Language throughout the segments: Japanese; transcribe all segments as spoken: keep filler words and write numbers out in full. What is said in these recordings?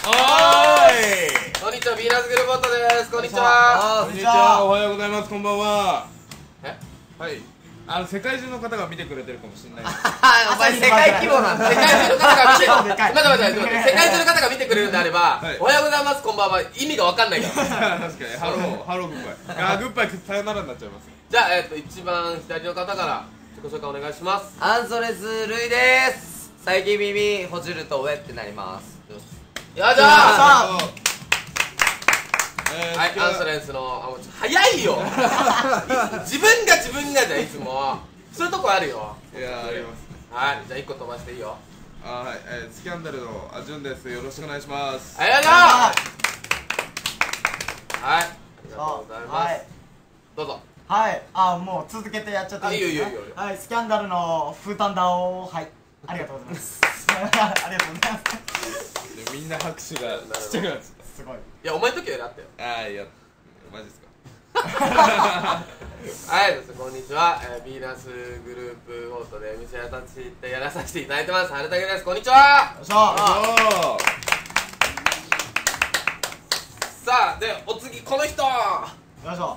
はーい。 こんにちは、ヴィーナスグループオートです。こんにちは。 こんにちは。おはようございます。こんばんは。 え、 はい。あの世界中の方が見てくれてるかもしれないです。 お前世界規模なんだ。 世界中の方が見て、待って待って待って待って、世界中の方が見てくれるんであれば、 はいおはようございます、こんばんは、意味がわかんないから。 確かにハローハローグッバイ。あーグッバイさよならになっちゃいます。 じゃあ、えっと一番左の方から自己紹介お願いします。 アンソレスルイです。最近耳ほじると上ってなります。 よいしょー。 えーはい、アンソレンスの、あ、もうちょっと早いよ。自分が自分がじゃいつもそういうとこあるよ。 いやーありますね。 はい、じゃあ一個飛ばしていいよ。 あーはい、えースキャンダルのあじゅんです。よろしくお願いします。 ありがとう。はい、ありがとうございます。どうぞ。 はい、あ、もう続けてやっちゃっていいですか。 いいよいいよいいよ。 はい、スキャンダルのフータンダを、はい、ありがとうございます。ありがとうございます。 みんな拍手がちっちゃくなっちゃっすごい。 いや、お前の時よりあったよ。 た。あーいやマジですか。 はい、こんにちは、えー、ヴィーナスグループオートで店やらさせてやらさせていただいてます、春武です。こんにちは。 よいしょ。 おさあ、で、お次、この人。 よいしょ。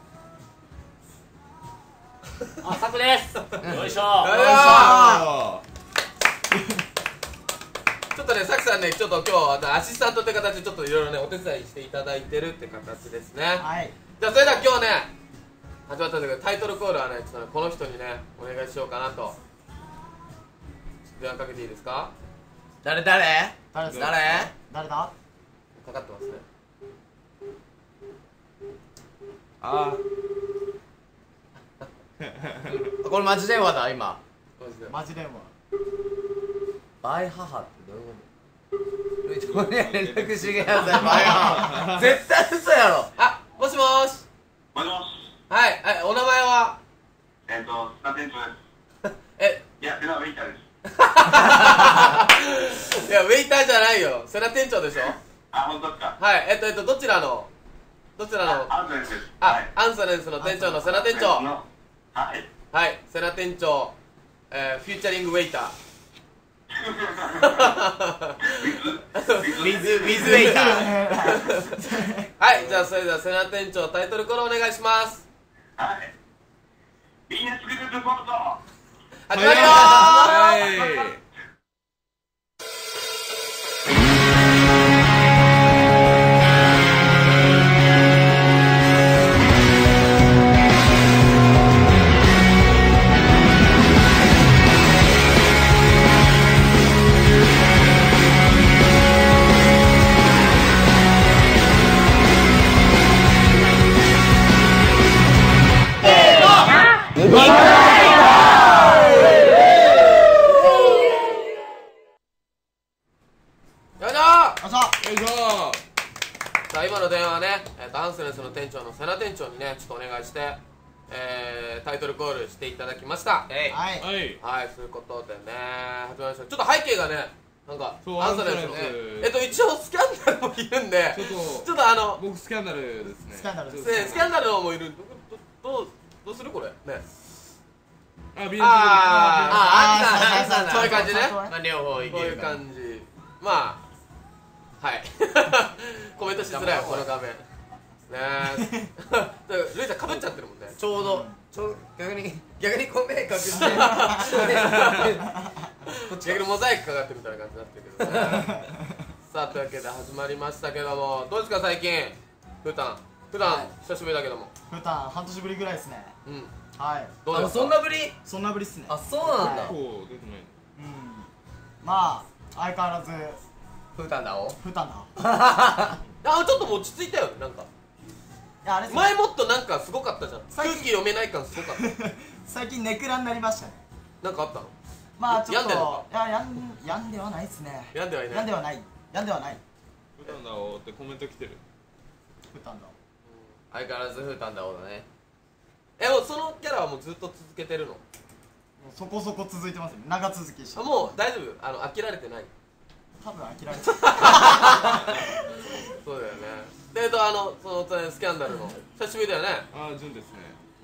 あ、サクです。よいしょ。 よいしょ。 ーちょっとね、さきさんね、ちょっと今日アシスタントって形でちょっといろいろね、お手伝いしていただいてるって形ですね。 はい。 じゃあ、それでは今日ね、始まったんだけど、タイトルコールはね、ちょっとね、この人にね、お願いしようかなと。電話かけていいですか？ 誰誰誰ですか。 誰誰だ。 かかってますね。 あこれマジ電話だ今。 マジで。 マジ電話。 バイ母ってどういうことルイちゃんには連絡してください。バイ母絶対嘘やろ。 あ、もしもーし。 もしもし。 はい、はい、お名前は？ えっと、スナ店長です。 え、 いや、セナウェイターです。 いや、ウェイターじゃないよ。セナ店長でしょ？ あ、本当ですか。 はい、えっと、えっと、どちらのどちらのアンソレンスです。 あ、 はい。 アンソレンスの店長のセナ店長。 のはい。 はい、セナ店長、えー、フューチャリングウェイター。 ウィズウィズウェイター。 はい、じゃあそれではセナ店長タイトルコールお願いします。 はい。ビーナスグループポート。 始まるよー。 はいよいしょー。 よいしょ。 よいしょさあ今の電話はね、えーと、アンソレンスの店長のセナ店長にね、ちょっとお願いして、えー、タイトルコールしていただきました。 えい。 はい。 はいはい、そういうことでね、始まりました。ちょっと背景がね、なんか、 そうアンソレンスのねアンソレンスえっと、一応スキャンダルもいるんで、 ちょっとちょっとあの、 僕スキャンダルですね。 スキャンダルですね、スキャンダルのもいる。ど、ど、どう、どうするこれね。 あ、ビーあー、あー、ああーあーそういう感じね。 まあ両方いこういうけるから。 感じ。まあ、はい。コメントしづらいよ、この画面。ねえ。ルイさんかぶっちゃってるもんね。 ちょうどちょ逆に逆にこう目隠して。 逆にモザイクかかってるみたいな感じになってるけどね。さあ、というわけで始まりましたけども、どうですか最近普段普段久しぶりだけども。 普段半年ぶりぐらいですね。 うん、 はい。 あどうですか？ そんなぶり。 そんなぶりっすね。 あ、そうなんだ。 こう出てない。 うん。まあ相変わらずフータンダをフータンダ。 あ、ちょっと落ち着いたよね、なんかいや、あれっすね。 前もっとなんかすごかったじゃん。 最近空気読めない感すごかった。 最近ネクラになりましたね。 なんかあったの？ まあちょっと、 病んでんのいや、やん、やんではないっすね。 病んではいない。 やんではない。やんではない。 普段だおってコメント来てる。 フータンダ。 相変わらずフータンダをだね。 え、もうそのキャラはもうずっと続けてるの？ もうそこそこ続いてますね。長続きしてあ、もう大丈夫？あの飽きられてない？ 多分諦めてそうだよね。で、えっとあのそのスキャンダルの久しぶりだよね。 あ、ジュンですね。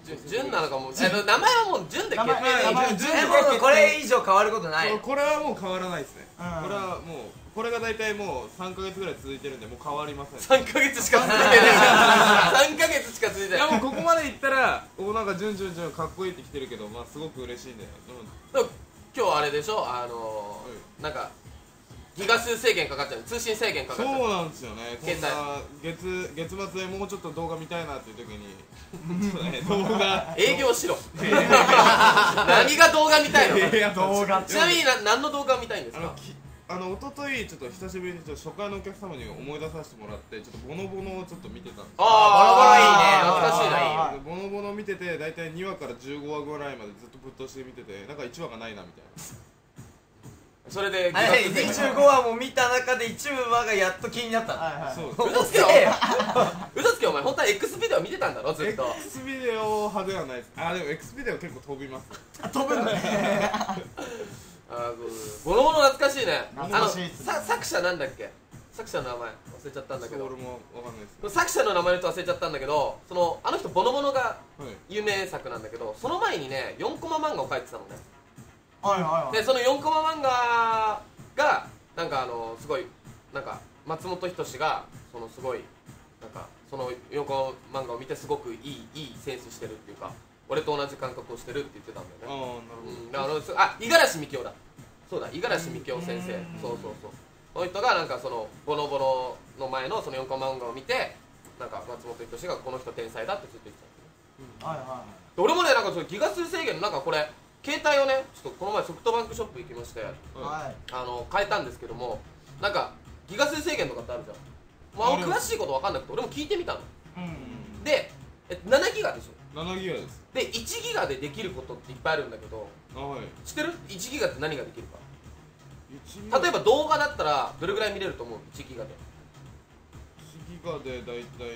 じゅんなのかもう名前はもうじゅんで決定名前名前でえもうこれ以上変わることないそうこれはもう変わらないですね、 うんこれはもうこれが大体もうさんかげつぐらい続いてるんでもう変わりませんさんかげつしか続いてないさんかげつしか続いてないいやもうここまでいったらおなんかジュンジュンジュンかっこいいってきてるけどまあすごく嬉しいんで、うん、 でも今日あれでしょあのー、なんかギガ数制限かかっちゃう通信制限かかっちゃうそうなんですよねこん携な月月末でもうちょっと動画見たいなっていう時にちょっとね動画営業しろ何が動画見たいのいや動画ちなみにな何の動画見たいんですかあのきあの一昨日ちょっと久しぶりにちょっと初回のお客様に思い出させてもらってちょっとボノボノをちょっと見てたんですあー懐かしいなあーボノボノ見てて大体にわからじゅうごわぐらいまでずっとぶっ通して見ててなんかいちわがないなみたいなそれでギガあれ数制限にじゅうごわも見た中で一部話がやっと気になったのはいはいそう嘘つけよ嘘つけよお前本当は X ビデオ見てたんだろずっと X ビデオ派ではないですあでも X ビデオ結構飛びます飛ぶんだねあーボノボノ懐かしいねあ懐のかしいっすねさ作者なんだっけ作者の名前忘れちゃったんだけど俺もわかんないです作者の名前と忘れちゃったんだけどそのあの人ボノボノがはい有名作なんだけどその前にねよんコマ漫画を描いてたのねはいはいはいでそのよんコマ漫画がなんかあのすごいなんか松本人志がそのすごいなんかそのよんコマ漫画を見てすごくいいいいセンスしてるっていうか俺と同じ感覚をしてるって言ってたんだよねああなるうんだからあのすあ五十嵐美京だそうだ五十嵐美京先生うんそうそうそうその人がなんかそのボノボノの前のそのよんコマ漫画を見てなんか松本人志がこの人天才だってずっと言ってたんだよねはいはで俺もねなんかそのギガ数制限のなんかこれ携帯をねちょっとこの前ソフトバンクショップ行きましていはいあの変えたんですけどもなんかギガ数制限とかってあるじゃんまあある詳しいこと分かんなくて俺も聞いてみたのうんでえななギガでしょななギガですでいちギガでできることっていっぱいあるんだけどあはい知ってるいちギガって何ができるかいちギガ例えば動画だったらどれぐらい見れると思ういちギガでいちギガでだいたい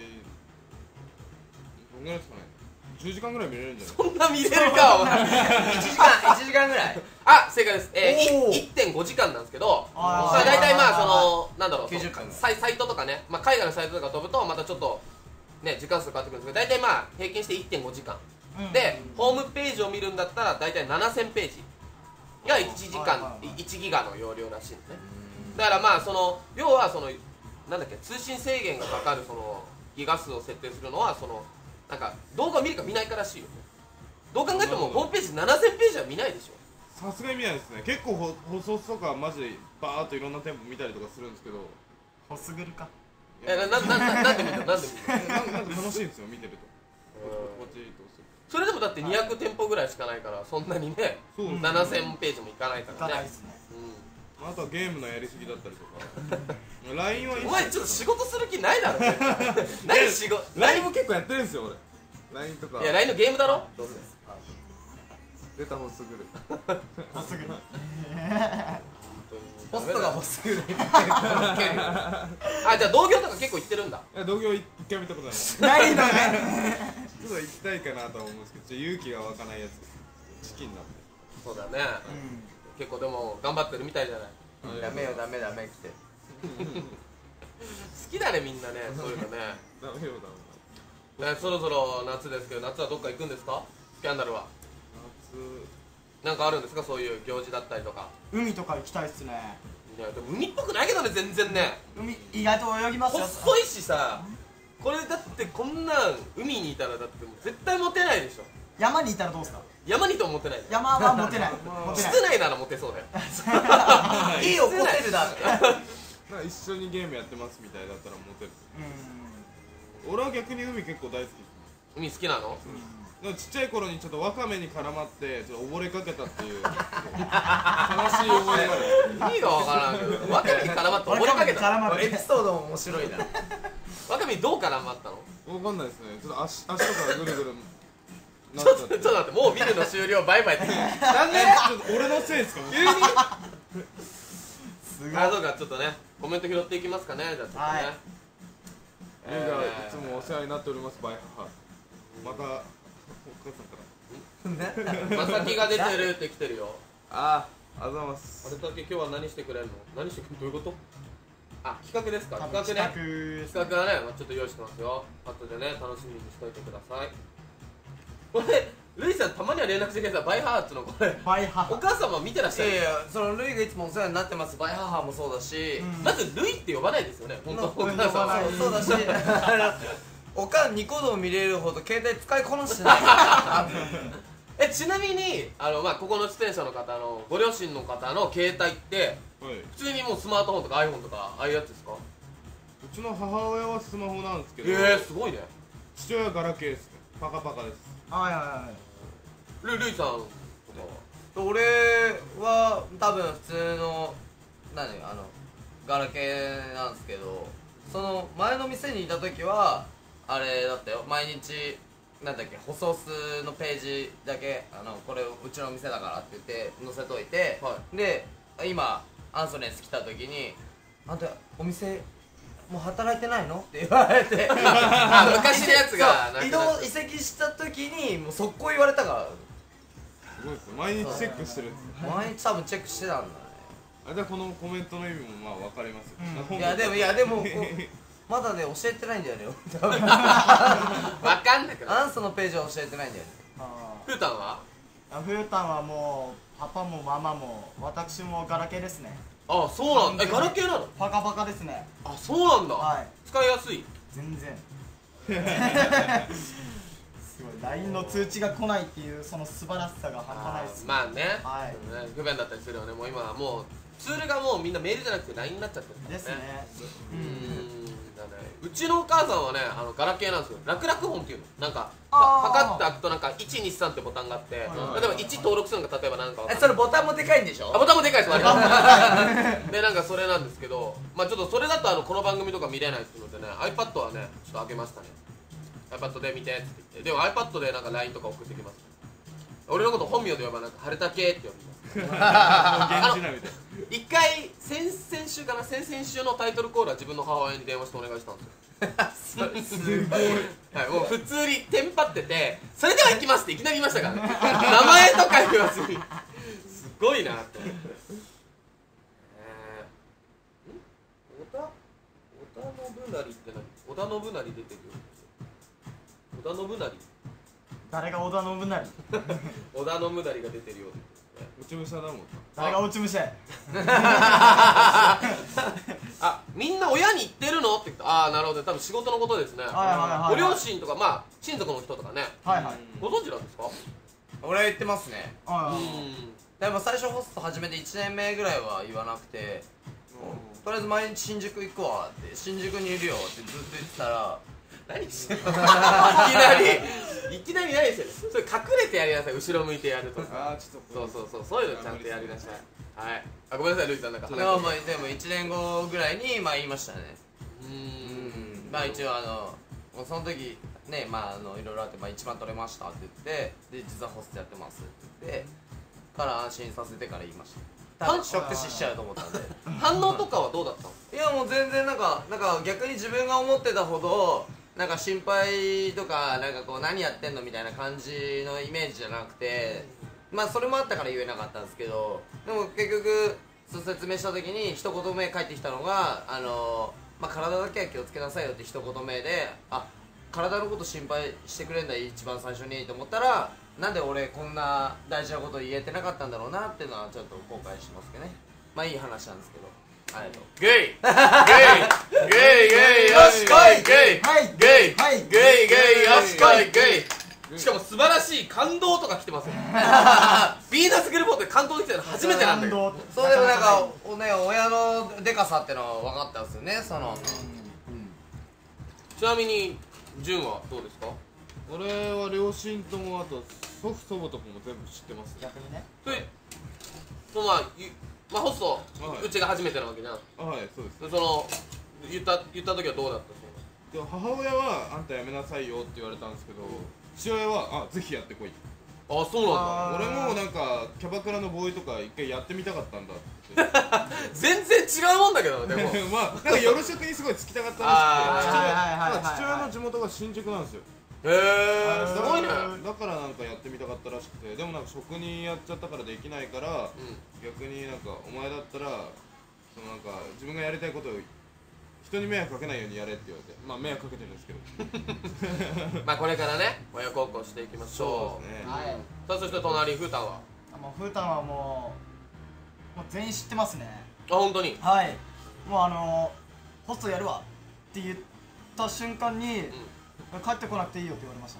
どんぐらいですかねじゅうじかんぐらい見れるんじゃないそんな見れるかお前いちじかんいちじかんぐらいあ正解ですえおーー、いってんごじかんなんですけどあーまあ大体まあそはいのなんだろうきゅうじゅっぷんサイサイトとかね、まあ、海外のサイトとか飛ぶとまたちょっとね時間数変わってくるんですけど大体まあ平均していってんごじかんうんでホームページを見るんだったら大体ななせんページがいちじかんはいはいはいいちギガの容量らしいんですねだからまあその要はそのなんだっけ通信制限がかかるそのギガ数を設定するのはそのなんか動画を見るか見ないからしいよどう考えてもホームページななせんページは見ないでしょさすがに見ないですね結構ほ放送とかマジでバーっといろんな店舗見たりとかするんですけどホスグルかえなななななんで見るのなんで見るのえなんかなんか楽しいんですよ見てるとポチッとするそれでもだってにひゃく店舗ぐらいしかないからそんなにねそうですねななせんページもいかないか行からないねっすねうあとはゲームのやりすぎだったりとか ライン は一ん緒お前ちょっと仕事する気ないだろ絶対何仕事ライン も結構やってるんですよ俺 ライン とかいや ライン のゲームだろどうせ出たホスグルホスグルホストがホスグルあじゃあ同業とか結構行ってるんだいや同業一回見たことないちょないのねっと行きたいかなとは思うんですけどちょっと勇気が湧かないやつチキンなんでそうだね結構でも頑張ってるみたいじゃないダメよダメダメ来て好きだねみんなねそういうのねダメよダメねそろそろ夏ですけど夏はどっか行くんですかスキャンダルは夏なんかあるんですかそういう行事だったりとか海とか行きたいっすねいやでも海っぽくないけどね全然ね海意外と泳ぎますよ細いしさこれだってこんなん海にいたらだってもう絶対モテないでしょ山にいたらどうすか山にいてもモテない山はモテないモテない室内ならモテそうだよいいよホテルだってなんか一緒にゲームやってますみたいだったらモテるう俺は逆に海結構大好きですね海好きなのでもちっちゃい頃にちょっとワカメに絡まってちょっと溺れかけたっていう悲しい思い出がある意味がわからんけどワカメに絡まって溺れかけた絡まるエピソードも面白いなワカメにどう絡まったのわかんないですねちょっと足足とかぐるぐるなっちょっとちゃってちょっと待ってもう見るの終了バイバイってなんでちょっと俺のせいですか急にすごいあそうかちょっとねコメント拾っていきますかねじゃあちょっとね、 はいリーダーいつもお世話になっておりますバイハまたお母さんからまさきが出てるって来てるよああありがとうございますあれだけ今日は何してくれるの何してくれるどういうことあ企画ですか多企画ね分企画です企画はね、まあ、ちょっと用意してますよ後でね楽しみにしといてください俺ルイさんたまには連絡してくれたバイハーツのこれバイハお母様見てらっしゃる。 いやいやそのルイがいつもお世話になってますバイ母もそうだし、 うんまずルイって呼ばないですよね本当おうん母さんは。 呼ばないそうだしあのおかんニコ動見れるほど携帯使いこなしてないからえちなみにあのまあここの出演者の方のご両親の方の携帯ってはい、う普通にもうスマートフォンとか iPhone とかああいうやつですか？ ちの母親はスマホなんですけど、 えー、すごいね。 父親はガラケーですね。パカパカです。 はいはいはいルルイさんとかは俺は多分普通の何あのガラケーなんですけどその前の店にいた時はあれだったよ毎日なんだっけ舗装数のページだけあのこれうちの店だからって言って載せといて、 はで今アンソネス来た時に「あんたお店もう働いてないの?」って言われてあ昔のやつがそう移なくなっ動移籍した時にもう速攻言われたからすごいですね。毎日チェックしてるんですよ。 毎日多分チェックしてたんだねあ、じゃあこのコメントの意味もまあわかりますよ。 うんいやでもいやでもこうまだね教えてないんだよね多分わかんなくなる。 アンソのページは教えてないんだよねあフータンはーフータンはもうパパもママも私もガラケーですねあそうなんだ。えガラケーなの？ パカパカですねあそうなんだ。 はい使いやすい。 全然すごい ライン の通知が来ないっていうその素晴らしさが半端ないですまあね、 はいね不便だったりするよね。もう今はもうツールがもうみんなメールじゃなくて ライン になっちゃってるからね。 ですねうーんだね。うちのお母さんはねあのガラケーなんですよ。楽々本っていうのなんかあーパカッと開くとなんかいちにさんってボタンがあって、 はい例えばいち登録するのが例えばなんかわかんえないそれボタンもでかいんでしょあボタンもでかいです。でなんかそれなんですけど、まあちょっとそれだとあのこの番組とか見れないっていうのでね iPad はねちょっと開けましたね。 iPad で見てって言って、でも iPad でなんか ライン とか送ってきます。俺のこと本名で呼ばなくて晴れたけって呼びます。 現地なみたいな。 一回先々週かな先々週のタイトルコールは自分の母親に電話してお願いしたんですよ。 すごいはい、もう普通にテンパっててそれでは行きますっていきなり言いましたからね。名前とか言わずにすごいなって思って。えー、ん織田織田信成って何？織田信成出てるよ。織田信成誰が織田信成織田信成が出てるよ。 落ち武者だもんな。 誰が落ち武者あ、みんな親に言ってるのって言った。ああ、なるほど。多分仕事のことですね。 はいはいはいご両親とかまあ親族の人とかね。 はいはいご存知なんですか？ 俺は言ってますねあうでも最初ホスト始めていちねんめぐらいは言わなくてとりあえず毎日新宿行くわって新宿にいるよってずっと言ってたら何してんの？いきなりいきなり何してんの？それ隠れてやりなさい。後ろ向いてやるとか。 あーちょっとそうそうそうそういうのちゃんとやりなさい。はい。あごめんなさいルイさんなんか話でもまあでもいちねんごぐらいにまあ言いましたねうーうんんまあ一応あのもうその時ねまああのいろいろあってまあ一番取れましたって言ってで実はホストやってますって言ってから安心させてから言いました多分ショック死しちゃうと思ったんで反応とかはどうだったの？ いやもう全然なんかなんか逆に自分が思ってたほどなんか心配とかなんかこう何やってんのみたいな感じのイメージじゃなくてまあそれもあったから言えなかったんですけどでも結局そう説明した時に一言目返ってきたのがあのまあ体だけは気をつけなさいよって一言目であ体のこと心配してくれんだ一番最初にと思ったらなんで俺こんな大事なこと言えてなかったんだろうなっていうのはちょっと後悔しますけどねまあいい話なんですけどありがとうゲイゲイゲイゲイよしこいゲイはいゲイはいゲイゲイよしこいゲイしかも素晴らしい感動とか来てますよ。ヴィーナスグルボートで感動できたの初めてなんだけど。 感動そうでもなんかおね親のでかさってのは分かったんですよねそのちなみに純はどうですか？ 俺は両親ともあと祖父祖母とかも全部知ってます。 逆にねそれそのまあゆまあホストはいうちが初めてなわけじゃん。 あはいそうです。 でその言った言った時はどうだったでも母親はあんたやめなさいよって言われたんですけど父親はあぜひやってこいそう？あそうなんだ。 あー俺もなんかキャバクラのボーイとか一回やってみたかったんだって全然違うもんだけどねでも。 まあなんか夜食にすごいつきたかったあらしくてー父親まあ父親の地元が新宿なんですよへえすごいね。 だからなんかやってみたかったらしくてでもなんか職人やっちゃったからできないからうん逆になんかお前だったらそのなんか自分がやりたいことを人に迷惑かけないようにやれって言われて、まあ迷惑かけてるんですけどまあこれからね親孝行していきましょう。 そうですね。 はい。 さあそして隣ふうたんはもうふうたんはもうもう全員知ってますね。 あ本当にはい。もうあのホストやるわって言った瞬間に、帰ってこなくていいよって言われました。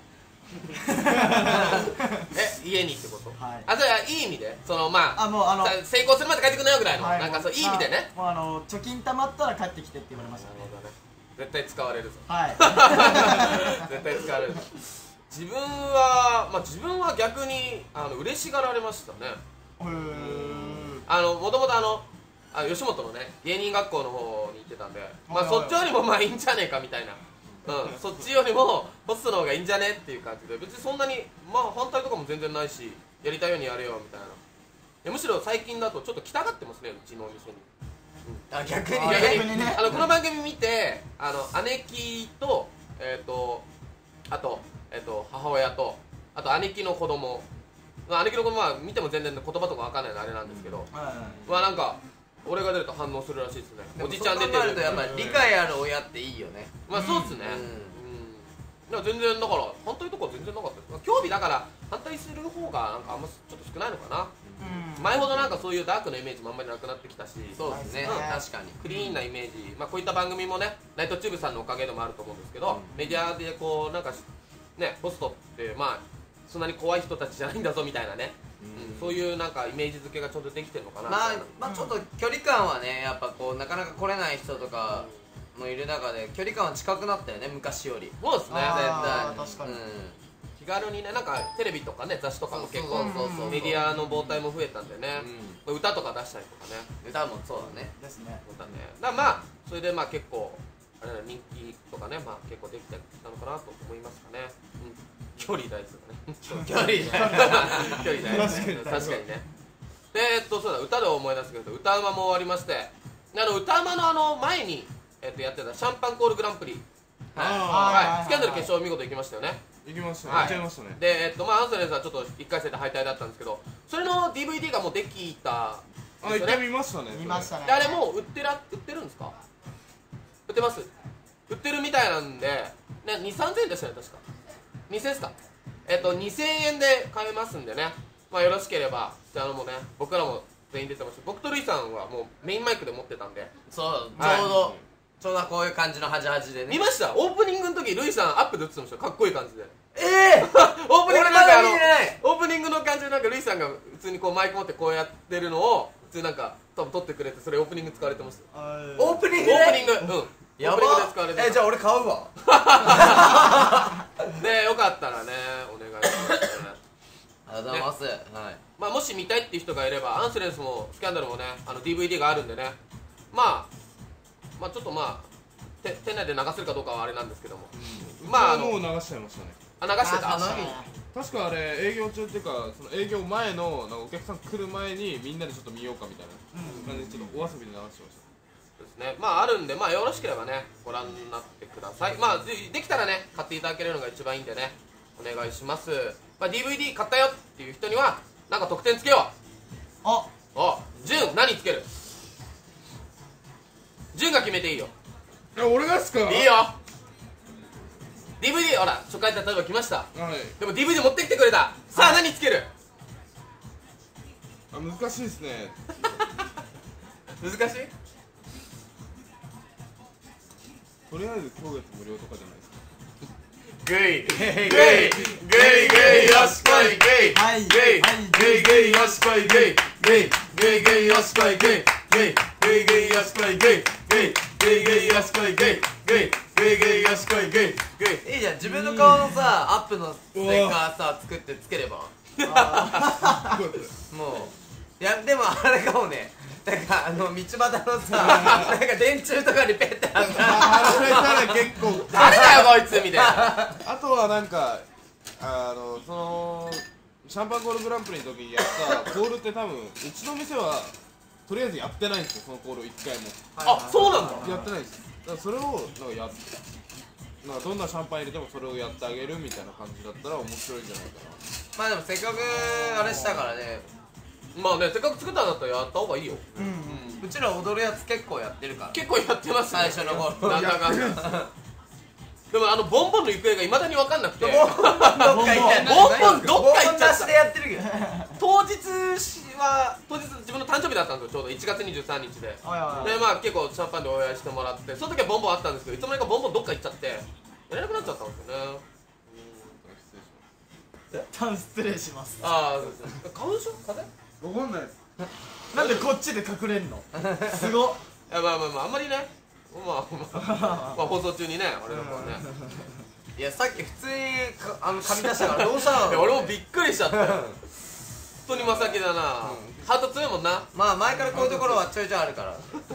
え家にってこと？ はい。 あそれはいい意味でそのまああもうあのさ成功するまで帰ってくんなよぐらいのはいなんかそういい意味でね。 もうあの貯金貯まったら帰ってきてって言われましたね。 なるほどね。絶対使われるぞ。 はい。 絶対使われる。自分はまあ自分は逆にあの嬉しがられましたね。 へー。 あのもともとあのあ吉本のね芸人学校の方に行ってたんで、まあはいはいそっちよりもまあいいんじゃねえかみたいな、うん、そっちよりもホストの方がいいんじゃねっていう感じで、別にそんなにまあ反対とかも全然ないし、やりたいようにやれよみたいな。いやむしろ最近だとちょっと来たがってますね、うちのお店に。 あ逆にあね逆にねあのこの番組見てあの姉貴とえっ、ー、とあとえっ、ー、と母親とあと姉貴の子供、まあ、姉貴の子供は見ても全然言葉とかわかんないのあれなんですけど、 はいまあなんか俺が出ると反応するらしいですね。おじちゃん出てるそう考えるとやっぱり理解ある親っていいよね。 まあそうっすね。うん。いや全然だから反対とか全然なかったです。興味だから反対する方がなんかあんまちょっと少ないのかな。 うん。 前ほどなんかそういうダークなイメージもあんまりなくなってきたし、 そうですね、 うん確かに。 クリーンなイメージ、まあこういった番組もね、ナイトチューブさんのおかげでもあると思うんですけど、メディアでこうなんかねホストってまあそんなに怖い人たちじゃないんだぞみたいなね。うん、そういうなんかイメージ付けがちょっとできてるのかなみまあたいな。 まあちょっと距離感はねやっぱこうなかなか来れない人とかもいる中で距離感は近くなったよね昔より。 そうですね。 あー絶対確かにうん気軽にね、なんかテレビとかね雑誌とかも結構そうそうそうメディアの傍体も増えたんでね、歌とか出したりとかね、 歌もそうだね。 ですね。 そうだね。だからまあそれでまあ結構あれだ人気とかね、まあ結構できてきたのかなと思いますかね。うん、距離大事だね。 距離ね距離大事。確かに確かにね。でえっとそうだ歌で思い出すけど歌うまも終わりまして、あの歌うまのあの前にえっとやってたシャンパンコールグランプリ、 あはい、スキャンダル決勝見事行きましたよね。 あ行きましたね。 はい行っちゃいましたね。 で、えっとまあ、アンソレンスはちょっといっかい戦で敗退だったんですけど、それの ディーブイディー がもうできたあ一回見ましたね。 見ましたね。 であれもう売ってら売ってるんですか？売ってます。売ってるみたいなんで、ね、にせんさんぜんえんでしたね確か。にせんえんですか。えっとにせんえんで買えますんでね。まあよろしければ、じゃあのもね、僕らも全員出てました。僕とルイさんはもうメインマイクで持ってたんで。 そうちはいょうどちょうどこういう感じの端々でね。 見ました。オープニングの時ルイさんアップで映ってましたよ。かっこいい感じで。 ええオープニングなんかあ俺まだ見てないのオープニングの感じでなんかルイさんが普通にこうマイク持ってこうやってるのを普通になんか多分撮ってくれて、それオープニング使われてましたよ。 オープニングオープニンググ、うん。 やばオープニングで使われてた。 えじゃあ俺買うわ。 でよかったらねお願いしますね。 ありがとうございます。はい。 まあもし見たいっていう人がいればアンスレンスもスキャンダルもねあの ディーブイディー があるんでね、まあまあちょっとまあて店内で流せるかどうかはあれなんですけども、まああのもう流しちゃいましたね。 あ流してた。 あそうね確かあれ営業中っていうかその営業前のなんかお客さん来る前にみんなでちょっと見ようかみたいな感じでちょっとお遊びで流してました。 ですね。まああるんで、まあよろしければねご覧になってください。まあでできたらね買っていただけるのが一番いいんでねお願いします。まあ ディーブイディー 買ったよっていう人にはなんか特典つけよあ、 う。お潤何つける？潤が決めていいよ。 え俺がっすか？ いいよ。 ディーブイディー ほら初回例えば来ました。 はい。 でも ディーブイディー 持ってきてくれた。さあ何つける？ あ難しいですね。 難しい？ とりあえず今月無料とかじゃないですか。 グイグイグイグイよしこいグイはいグイグイグイよしこいグイグイグイグイよしこいグイグイグイグイよしこいグイグイグイグイよしこいグイグイグイグイよしこいグイグイいいじゃん自分の顔のさアップのステッカーさ作ってつければ。もういやでもあれかもね。なんかあの道端のさなんか電柱とかにペッてあったあれたら結構誰だよこいつみたいな。 あとはなんかあのそのシャンパンコールグランプリの時にやったコールって多分うちの店はとりあえずやってないんですよ。そのコールを一回もあそうなんだ。 やってないです。だからそれをなんかやっなんかどんなシャンパン入れてもそれをやってあげるみたいな感じだったら面白いんじゃないかな。 まあでもせっかくあれしたからねまあねせっかく作ったんだったらやった方がいいよ。 うんうんうちら踊るやつ結構やってるから結構やってますね最初の頃なんだかんだでもあのボンボンの行方がいまだに分かんなくてどっか行ってボンボンどっか行っちゃっボンボン出したてやってるけど当日は当日自分の誕生日だったんですよ。ちょうどいちがつにじゅうさんにちではいはいはいでまあ結構シャンパンでお祝いしてもらってその時はボンボンあったんですけどいつの間にかボンボンどっか行っちゃってやれなくなっちゃったんですよね。 失礼しますああそうですね花粉症風邪わかんないです。 なんでこっちで隠れんのすごっいやまあまあまああんまりねまあまあ、まあ、放送中にね俺の子はねいやさっき普通にかあの髪出したからどうしたのいや俺もびっくりしちゃったよ本当にまさきだなハート強いもんなねまあ前からこういうところはちょいちょいあるから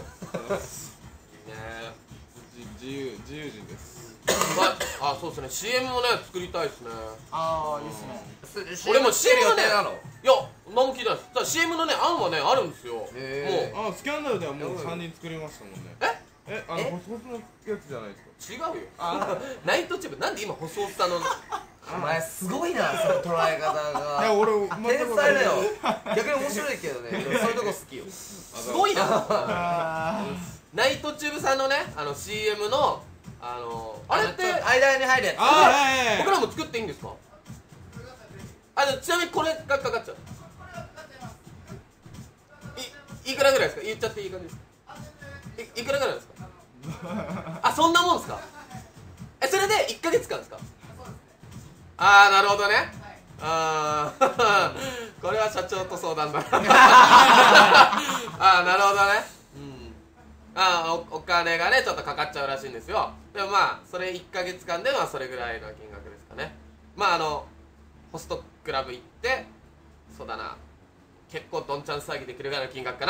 えじ自由自由人です。 まあ、あそうですね シーエム もね作りたいですね。 ああいいっすね俺も シーエム はね予定なのいや何も聞いてないです。ただ シーエム のね案はねあるんですよ。 へもうあスキャンダルではもうさんにん作りましたもんね。 ええあのえホスホスのやつじゃないですか。 違うよナイトチューブなんで今細尾さんのお前すごいなその捉え方いやが俺全く天才だよ逆に面白いけどねそういうとこ好きよすごいなあナイトチューブさんのねあの シーエム のあのあれって間に入るやつあはいはい僕らも作っていいんですか。あのちなみにこれがかかっちゃういいくらぐらいですか言っちゃっていい感じですか。いいくらぐらいですかあそんなもんですか。えそれでいっかげつかんですか。ああなるほどね。ああこれは社長と相談だああなるほどね。うんああ お, お金がねちょっとかかっちゃうらしいんですよ。でもまあそれいっかげつかんでまあそれぐらいの金額ですかね。まああのホストクラブ行ってそうだな結構どんちゃん騒ぎできるぐらいの金額かな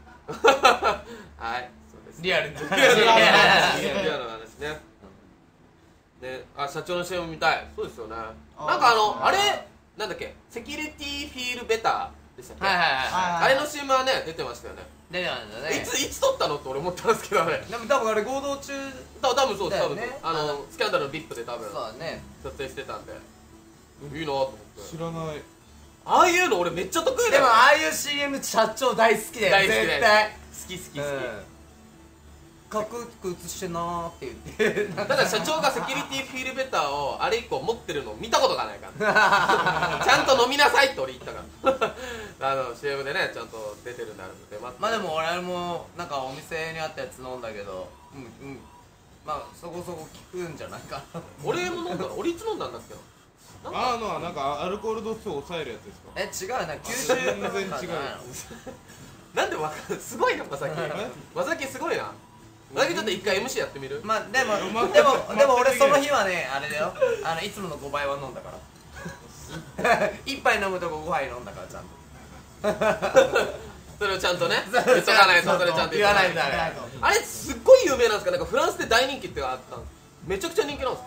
はいそうですリアルにリアルな話リアルな話ね。ねあ社長の シーエム 見たい。そうですよね。なんかあのあれなんだっけセキュリティフィールベターでしたっけ。 はいはいはいあれの シーエム はね出てましたよね。 出てなんだねいついつ撮ったのって俺思ったんですけどあれでも多分あれ合同中多分そうです多分だよねあのスキャンダルの ブイアイピー で多分そうだね撮影してたんでいいなと思って知らない。 ああいうの俺めっちゃ得意だでよもああいう シーエム 社長大好きだよ大好き絶対好き好き好き、 かっこよく映してんなーって言ってただ社長がセキュリティフィールベターをあれ以降持ってるのを見たことがないからちゃんと飲みなさいって俺言ったからあの シーエム でねちゃんと出てるんであるのでままあでも俺もなんかお店にあったやつ飲んだけどうんうんまあそこそこ効くんじゃないかな俺も飲んだの俺いつ飲んだんだっけななんかあのなんかアルコール度数を抑えるやつですか。 え違うな吸収全然違うなんでわかるすごいなまさきまさきすごいなまさきちょっと一回 エムシー やってみるまあでもうまくでもでも俺その日はねあれだよあのいつものごばいは飲んだから一杯飲むとこごはい飲んだからちゃんとそれをちゃんとね言っとかないとそれちゃんと言わないととダメだあれすっごい有名なんですか。なんかフランスで大人気ってあったんです。めちゃくちゃ人気なんです。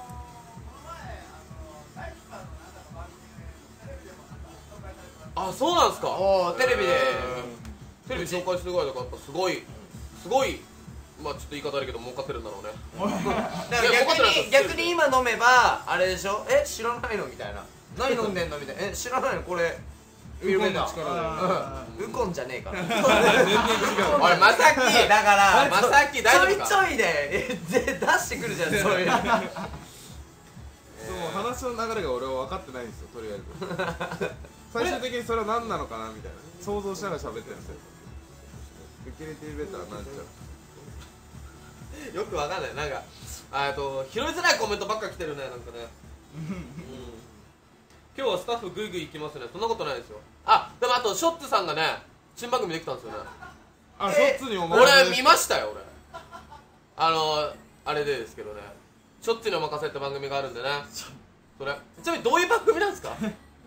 あそうなんですか。 おおテレビでテレビ紹介するぐらいだからやっぱすごいすごいまあちょっと言い方悪いけど儲かってるんだろうねだからいや分かってないです逆に逆に今飲めばあれでしょえ知らないのみたいな何飲んでんのみたいなえ知らないのこれウコンの力で。 うんウコンじゃねえから全然違う。 おいまさきだからまさき大丈夫かちょいちょいでえで出してくるじゃんそういうでも話の流れが俺は分かってないんですよとりあえず。最終的にそれは何なのかなみたいな想像しながら喋ってるんですよ。セキュリティベターになっちゃう。 よくわかんないなんかあと拾いづらいコメントばっか来てるねなんかねうん今日はスタッフグイグイ行きますね。そんなことないですよ。あでもあとショッツさんがね新番組できたんですよね。 あ、ショッツにお前俺見ましたよ俺あのあれでですけどねショッツにお任せって番組があるんでねそれちなみにどういう番組なんですか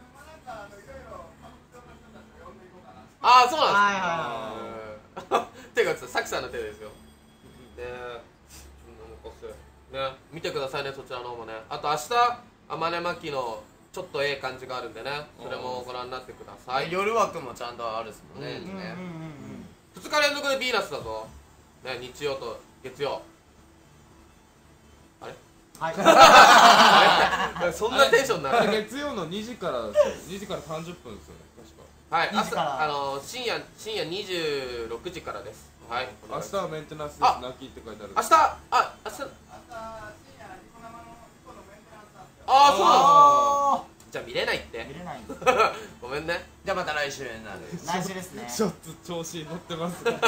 ああそうなんですか、はいはいはい、手がさきさんの手ですよねえね見てくださいねそちらの方もね。あと明日天音巻のちょっとええ感じがあるんでねそれもご覧になってください。 夜枠もちゃんとあるっすもんね、 うんねふつか連続でヴィーナスだぞ、ね、日曜と月曜あれはいあれそんなテンションになるあれ月曜のにじからですよにじからさんじゅっぷんですよね確か。 はいにじから朝あの深夜深夜にじゅうろくじからです。はい明日はメンテナンスですあ泣きって書いてある。 明日あ明日あああそうなのじゃあ見れないってー見れないんだごめんね。 じゃあまた来週になる来週ですねちょっと調子に乗ってますね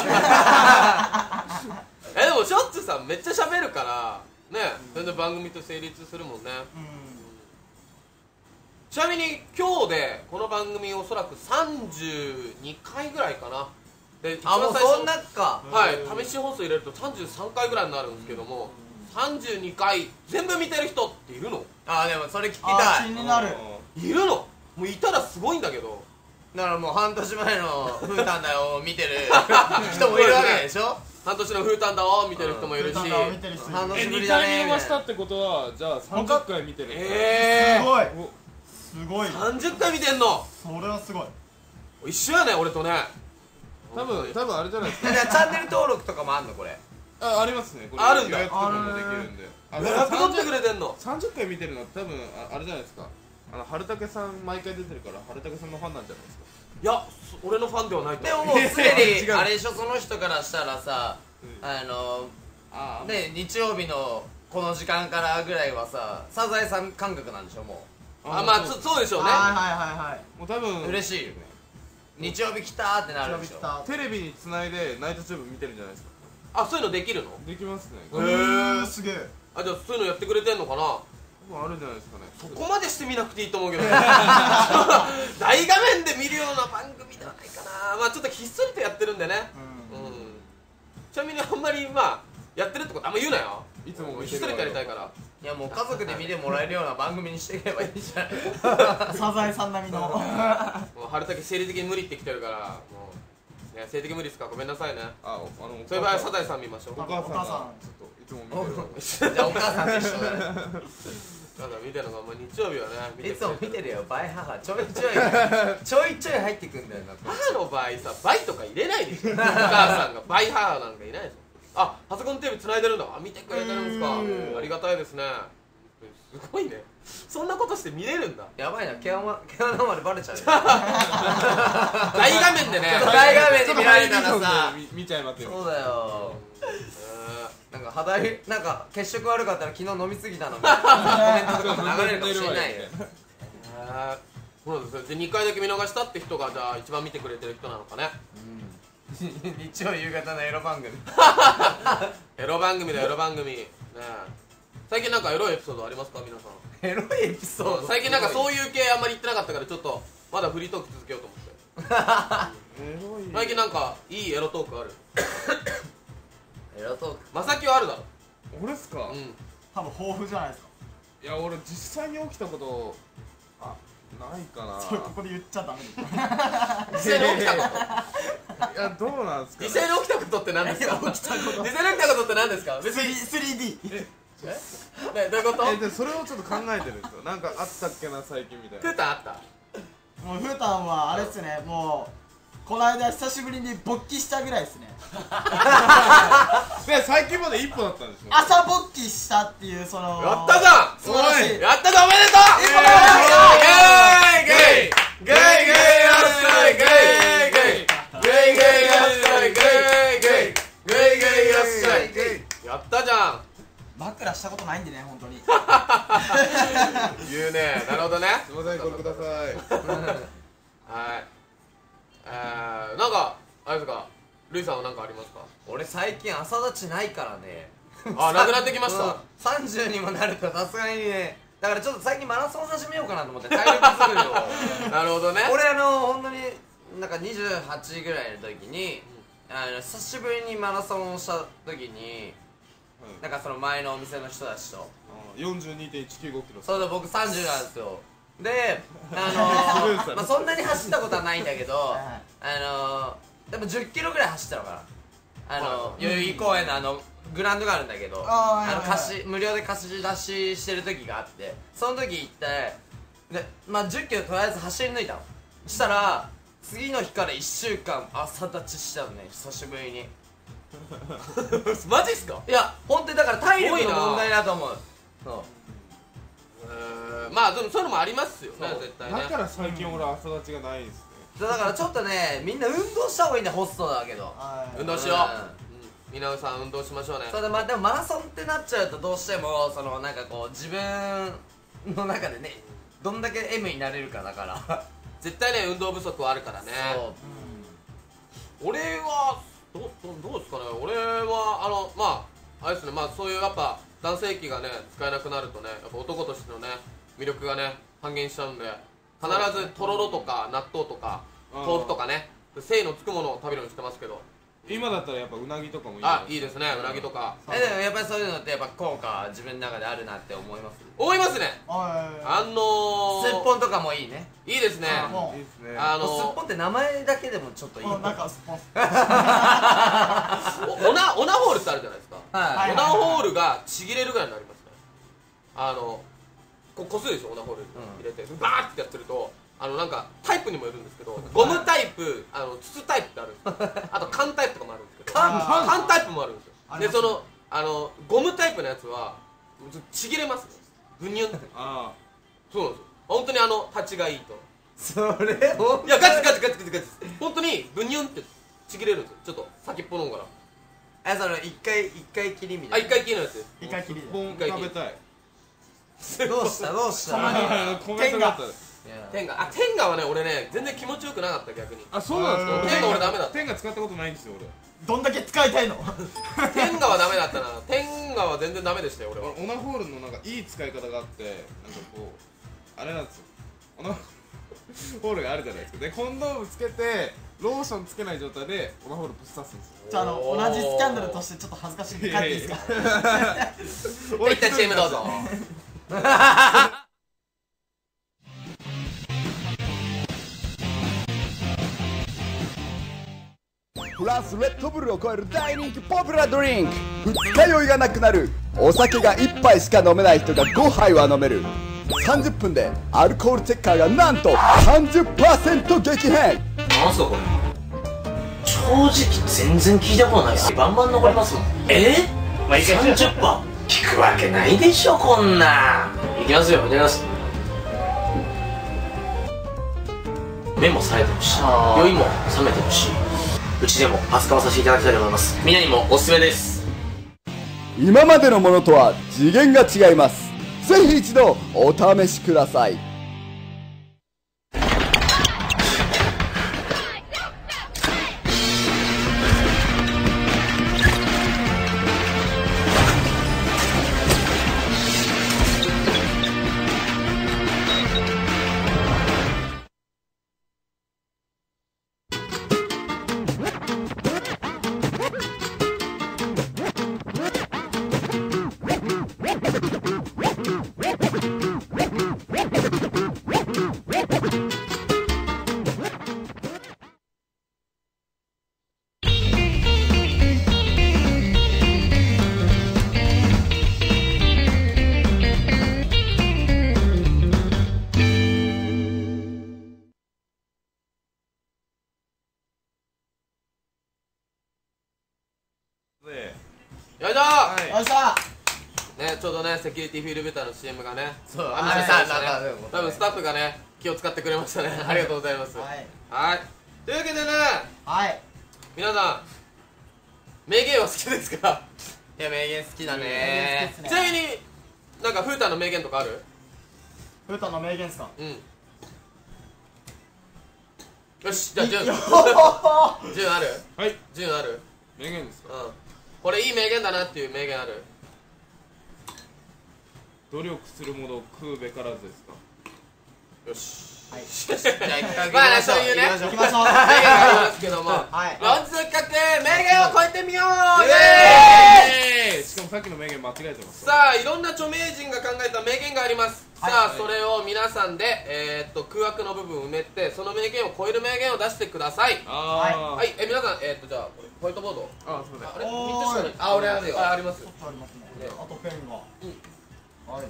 えでもショッツさんめっちゃ喋るからね全然番組と成立するもんね。 うんちなみに今日でこの番組おそらくさんじゅうにかいぐらいかなで一あもう番最初そんなかはい試し放送入れるとさんじゅうさんかいぐらいになるんですけどもさんじゅうにかい全部見てる人っているのあでもそれ聞きあたい気になるいるのもういたらすごいんだけどだからもう半年前の「ふーたんだよ」を見てる人もいるわけでしょ半年のフータンだを見てる人もいるし、 歌を見てる人いる半年ぶえにりだねかい見みたいな逃したってことはじゃあさんじゅっかい見てるえすごいおすごいさんじゅっかい見てんのそれはすごい一緒やね俺とね多分多分あれじゃないですかじゃあチャンネル登録とかもあんのこれあありますねこれあるんだ予約とかもできるんであ予約取ってくれてんのさんじゅっかい見てるのは多分ああれじゃないですかあの春武さん毎回出てるから春武さんのファンなんじゃないですかいやそ俺のファンではないとで思うももうすで違うにあれでしょその人からしたらさうんあのあね日曜日のこの時間からぐらいはさサザエさん感覚なんでしょもあまあそそうでしょうねはいはいはいはいもう多う分嬉しいよね日曜日来たーってなるでしょたテレビにつないでナイトチューブ見てるんじゃないですかあそういうのできるのできますねえーすげえあじゃあそういうのやってくれてんのかな多分あるんじゃないですかねそこまでして見なくていいと思うけど大画面で見るような番組ではないかなまあちょっとひっそりとやってるんでねううんちなみにあんまりまあやってるってことあんま言うなよいつも見ひってそりとやりたいからいやもう家族で見てもらえるような番組にしていけばいいじゃんんサザエさん並みのもう春だけ生理的に無理ってきてるからもうね生理的無理ですかごめんなさいねあおあのそういう場合はサザエさん見ましょうお母さんがお母さんちょっといつも見てるじゃあお母さんと一緒だねただ見てるのが、まあ、日曜日はね見ていつも見くれててるよバイ母ちょいちょいちょいちょい入ってくんだよな母の場合さ倍とか入れないでしょお母さんが倍母なんかいないでしょあパソコンテレビ繋いでるんだあ見てくれてるんですかありがたいですねすごいねそんなことして見れるんだやばいな毛穴毛穴までバレちゃうよ大画面でね大画面で見られたらさ見見ちゃいますよそうだよえなんか肌色なんか血色悪かったら昨日飲みすぎたのみたいなコメントとかも流れるかもしれないよーえーそうなんですねでにかいだけ見逃したって人がじゃあ一番見てくれてる人なのかね日曜夕方のエロ番組エロ番組だエロ番組ねえ最近なんかエロいエピソードありますか皆さんエロいエピソード最近なんかそういう系あんまり言ってなかったからちょっとまだフリートーク続けようと思ってエロい最近なんかいいエロトークあるエロトークまさきはあるだろ俺っすか、 うん多分豊富じゃないですかいや俺実際に起きたことあないかなそれここで言っちゃダメ実際に起きたこといやどうなんすか、 実ね、 際に起きたことって何ですか起きたこと実際に起きたことって何ですか別にスリーディーねどういうことえでそれをちょっと考えてるんですよなんかあったっけな最近みたいクーなタンあったもうふーたんはあれっすねもうこの間久しぶりに勃起したぐらいですねで最近まで一歩だったんですよ朝勃起したっていうそのやったじゃん素晴らしいやったじゃんおめでとう一歩だゲイゲイゲイゲイゲイよっしゃいゲイゲイゲイゲイよっしゃいゲイゲイゲイゲイよっしゃいやったじゃん枕したことないんでね本当に言うねなるほどねすいませんこれくださいはいえーなんかあれですかルイさんは何かありますか俺最近朝立ちないからねあなくなってきましうんたさんじゅうにもなるとさすがにねだからちょっと最近マラソン始めようかなと思って体力作りをなるほどね俺あの本当になんかにじゅうはちぐらいの時にあの久しぶりにマラソンをした時になんかその前のお店の人たちとよんじゅうにてんいちきゅうごキロそうだ僕さんじゅうなんですよであスルーされのー、まあそんなに走ったことはないんだけどはいあのー、でもじゅっキロぐらい走ったのかなあのはい代々木公園のあのグラウンドがあるんだけどあーはいはいあの貸し無料で貸し出ししてる時があってその時行ってでまあじゅっキロとりあえず走り抜いたのそしたら次の日からいっしゅうかん朝立ちしたのね久しぶりにマジっすかいや本当にだから体力の問題だと思うそうえーまあでもそういうのもありますよねそう絶対ねだから最近俺朝立ちがないんですねだからちょっとねみんな運動した方がいいんだよホストだけど。 はい運動しよう、うん、皆さん運動しましょうね。 そうだ、まあ、でもマラソンってなっちゃうとどうしてもそのなんかこう自分の中でねどんだけ M になれるかだから絶対ね運動不足はあるからね。 そう俺はどどどうですかね。俺はあのまああれですね、まあそういうやっぱ男性器がね使えなくなるとねやっぱ男としてのね魅力がね半減しちゃうんで、必ずとろろとか納豆とか豆腐とかね精のつくものを食べるようにしてますけど。 今だったらやっぱうなぎとかもいい。 あ、いいですね、うなぎとか。 えでもやっぱりそういうのってやっぱ効果自分の中であるなって思います。 思いますね。 はいあのー、 すっぽんとかもいいね。 いいですね。 もいいですね。 あのすっぽんって名前だけでもちょっといい。 うなんかスポンおオナオナホールってあるじゃないですか。 はいオナホールがちぎれるぐらいになりますね。あのここするでしょ、オナホール入れて、バーってやってると、あのなんかタイプにもよるんですけど、ゴムタイプ、あの筒タイプってあるんですよ。あと缶タイプとかもあるんですけど、 缶缶タイプもあるんですよ。 ありますねでそのあのゴムタイプのやつはちぎれますね。ブニュンって。 あそうなんですよ。本当にあの立ちがいいと。 それをいやガチガチガチガチガチ。本当にブニュンってちぎれるんですよ。ちょっと先っぽの方から。 えその一回一回きりみたあ、 いな。 一回きりのやつです。 一回きりであ、ボン食べたい。 どうしたどうした。 あコメントがあった。 天下、あ、天下はね、俺ね、全然気持ちよくなかった逆に。 あ、そうなんですか。 天下俺ダメだった。 天下使ったことないんですよ俺。 どんだけ使いたいの天下はダメだったな。天下は全然ダメでしたよ俺は。 オナホールのなんかいい使い方があって、なんかこうあれなんですよ。オナホールがあるじゃないですか。でコンドームつけてローションつけない状態でオナホールぶっ刺すんですよ。 じゃああの同じスキャンダルとしてちょっと恥ずかしいんで帰っていいですか一旦 シーエム どうぞ。 フランスレッドブルを超える大人気ポピュラードリンク、二日酔いがなくなる。お酒がいっぱいしか飲めない人がごはいは飲める。さんじゅっぷんでアルコールチェッカーがなんと さんじゅっパーセント 激変。 なんすかこれ。正直全然聞いたことないっす。バンバン残りますもん。えー、まあ、さんじゅっパーセント 聞くわけないでしょこんなん。いきますよ、いただきます。麺もされてるし酔いも冷めてるし、うちでも扱わさせていただきたいと思います。みんなにもおすすめです。 今までのものとは次元が違います。ぜひ一度お試しください。 よいしょはいよっしゃー。ね、ちょうどね、セキュリティフィールベターの シーエム がね、 そうありましたね。 あれさなんか多分スタッフがね、気を使ってくれましたね。ありがとうございます。 はいはい。というわけでね、 はい皆さん、名言は好きですか？ いや名言好きだ名言ね好きっすねちなみに、なんか、ふうたんの名言とかある？ フータの名言っすかうん。よし、じゃあ、順。 よ順ある？ はい。 順ある？ 名言ですか。 うん。これいい名言だなっていう名言ある？ 努力するものを食うべからずですか。 よし。 はいじゃあ一回まあね、そういうね、 行きましょう名言がありますけども、 はいロンズ企画、名言を超えてみようイエーイえーしかもさっきの名言間違えてます。 さあ、いろんな著名人が考えた名言があります。 はいさあ、それを皆さんで、えー、っと空白の部分を埋めて、その名言を超える名言を出してください。 あー。 はい、え皆さん、えー、っとじゃあこれホワイトボード。 あー、すみません。 あれ、 おーいみっつしかない。 あ俺あるよあ、ありますよ。 ありますねあとペンがはい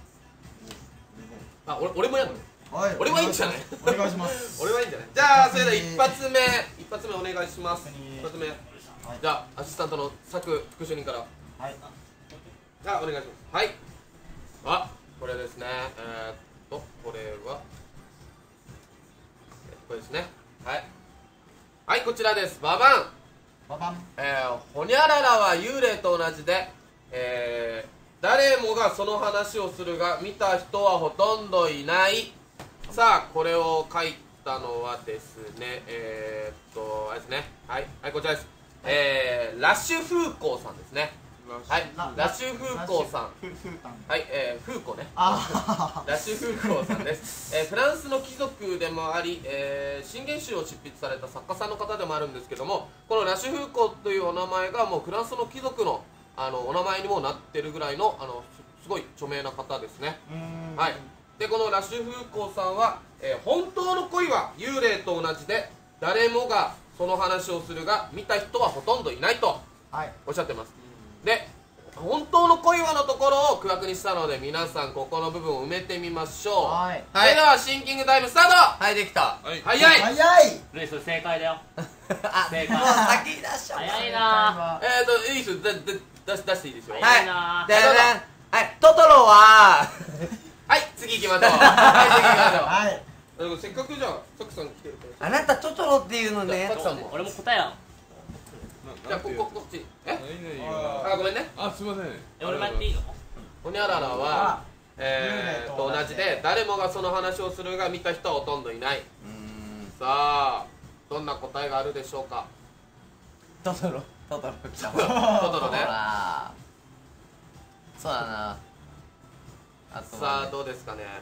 あ、俺俺もやるの？ はい俺はいいんじゃない？ お願いします俺はいいんじゃない？じゃあ、それでは一発目、一発目お願いします。一発目。じゃあ、アシスタントの佐久副主任から。 はいじゃあお願いします。はい。あ、これですね。えー、っとこれは、えーこれですね。 はいはい、こちらです。ババン。 ババン。 えー、ほにゃららは幽霊と同じで、えー、誰もがその話をするが見た人はほとんどいない。さあ、これを書いたのはですね、えー、っとあれですね、はい、はい、こちらです。えー、ラッシュ風光さんですね。はい、ラッシュ風光さん。はい、えー、風光ね。 あラッシュ風光さんです。えー、フランスの貴族でもあり、えー、新元集を執筆された作家さんの方でもあるんですけども、このラッシュ風光というお名前がもうフランスの貴族のあのお名前にもなってるぐらいのあのすごい著名な方ですね。はい。でこのラッシュ風光さんは、えー、本当の恋は幽霊と同じで誰もがその話をするが見た人はほとんどいないとおっしゃってます。で本当の恋はのところを区画にしたので皆さんここの部分を埋めてみましょう。 はい。 それではシンキングタイムスタート。 はいできた。 はい早い。 早い。 ルイス正解だよ。 あ正解もう先に出しちゃった。 早いなえーといいですよ、だだ出し出していいですよ。 早いはいなでではいトトロははい次行きましょう。はい次行きましょう。 はい。 でもせっかくじゃあサクさん来てるからあなたトトロっていうのねサクさんも俺も答えやん。 じゃあこここっちえ何々 あごめんね。 あすいませんえ俺もやっていいの？ ほにゃららはあえーと同じで誰もがその話をするが見た人はほとんどいない。 うーんさあどんな答えがあるでしょうか。 トトロトトロ来たトトロね。 ほらそうだなあとさあどうですかね。